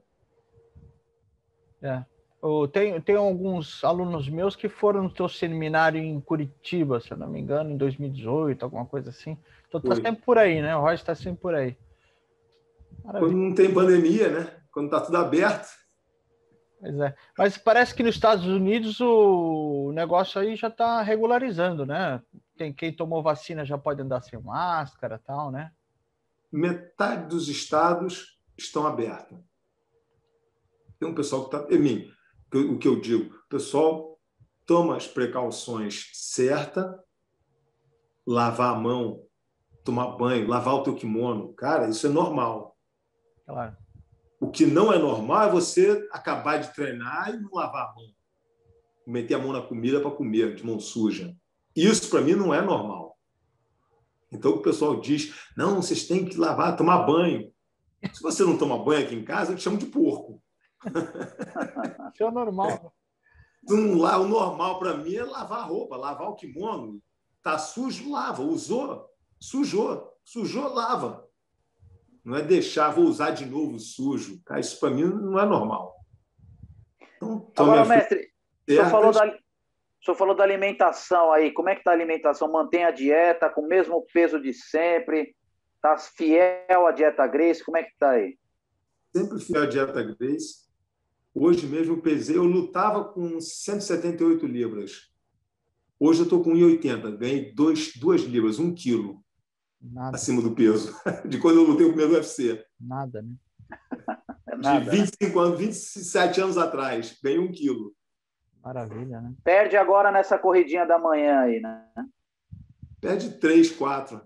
Tem alguns alunos meus que foram no teu seminário em Curitiba, se eu não me engano, em 2018, alguma coisa assim. Então está sempre por aí, né? O Royce está sempre por aí.
Maravilha. Quando não tem pandemia, né? Quando está tudo aberto.
Pois é. Mas parece que nos Estados Unidos o negócio aí já está regularizando, né? Quem tomou vacina já pode andar sem máscara e tal, né?
Metade dos estados estão abertos. Tem um pessoal que está... o que eu digo, o pessoal toma as precauções certas, lavar a mão, tomar banho, lavar o teu kimono. Cara, isso é normal.
Claro.
O que não é normal é você acabar de treinar e não lavar a mão. Meter a mão na comida para comer, de mão suja. Isso, para mim, não é normal. Então, o pessoal diz, não, vocês têm que lavar, tomar banho. Se você não toma banho aqui em casa, eu te chamo de porco.
Isso é normal.
O normal para mim é lavar a roupa, lavar o kimono. Tá sujo, lava. Usou, sujou, lava. Não é deixar, vou usar de novo sujo. Cara, isso para mim não é normal.
Então, agora, mestre, o senhor falou da alimentação aí. Como é que está a alimentação? Mantém a dieta com o mesmo peso de sempre? Está fiel à dieta Gracie? Como é que está aí?
Sempre fiel à dieta Gracie. Hoje mesmo eu pesei, eu lutava com 178 libras. Hoje eu estou com 1,80. Ganhei 2 libras, 1 quilo.
Nada.
Acima do peso. De quando eu lutei o primeiro UFC.
Nada, né?
De 25 anos, 27 anos atrás. Ganhei 1 quilo.
Maravilha, né?
Perde agora nessa corridinha da manhã aí, né?
Perde 3, 4.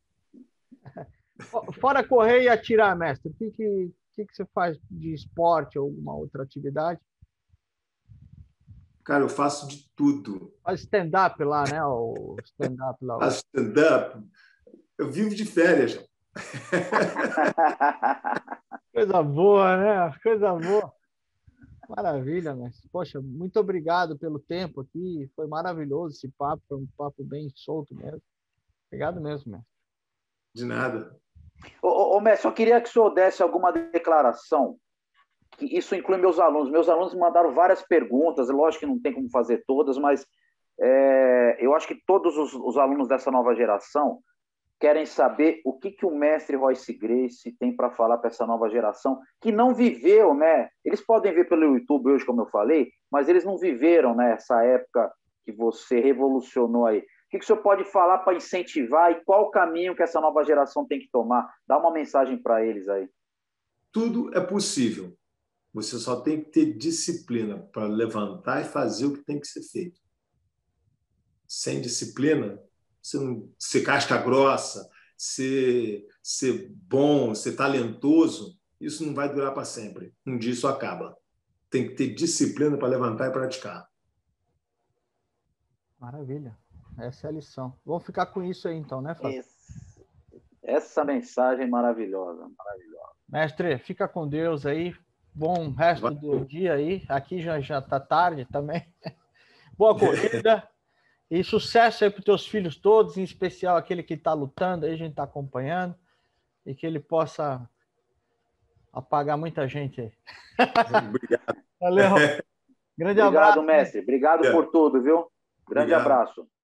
Fora correr e atirar, mestre, o que você faz de esporte ou alguma outra atividade?
Cara, eu faço de tudo.
Faz stand-up lá, né? O stand-up lá.
Faço stand-up. Eu vivo de férias.
Coisa boa, né? Coisa boa. Maravilha, mestre. Poxa, muito obrigado pelo tempo aqui. Foi maravilhoso esse papo. Foi um papo bem solto mesmo. Obrigado mesmo, mestre.
De nada.
Mestre, só queria que o senhor desse alguma declaração. Que isso inclui meus alunos. Meus alunos me mandaram várias perguntas. Lógico que não tem como fazer todas, mas eu acho que todos os alunos dessa nova geração querem saber o que o mestre Royce Gracie tem para falar para essa nova geração que não viveu, né? Eles podem ver pelo YouTube hoje, como eu falei, mas eles não viveram, né, essa época que você revolucionou aí. que o senhor pode falar para incentivar e qual o caminho que essa nova geração tem que tomar? Dá uma mensagem para eles aí.
Tudo é possível. Você só tem que ter disciplina para levantar e fazer o que tem que ser feito. Sem disciplina, você não ser casca grossa, ser bom, ser talentoso, isso não vai durar para sempre. Um dia isso acaba. Tem que ter disciplina para levantar e praticar.
Maravilha. Essa é a lição. Vamos ficar com isso aí então, né, Fábio?
Essa mensagem maravilhosa, maravilhosa.
Mestre, fica com Deus aí. Bom resto do dia aí. Aqui já está tarde também. Boa corrida. E sucesso aí para os teus filhos todos, em especial aquele que está lutando, aí a gente está acompanhando, e que ele possa apagar muita gente aí.
Obrigado.
Valeu. Grande
Obrigado,
abraço.
mestre. Obrigado por tudo, viu? Grande abraço.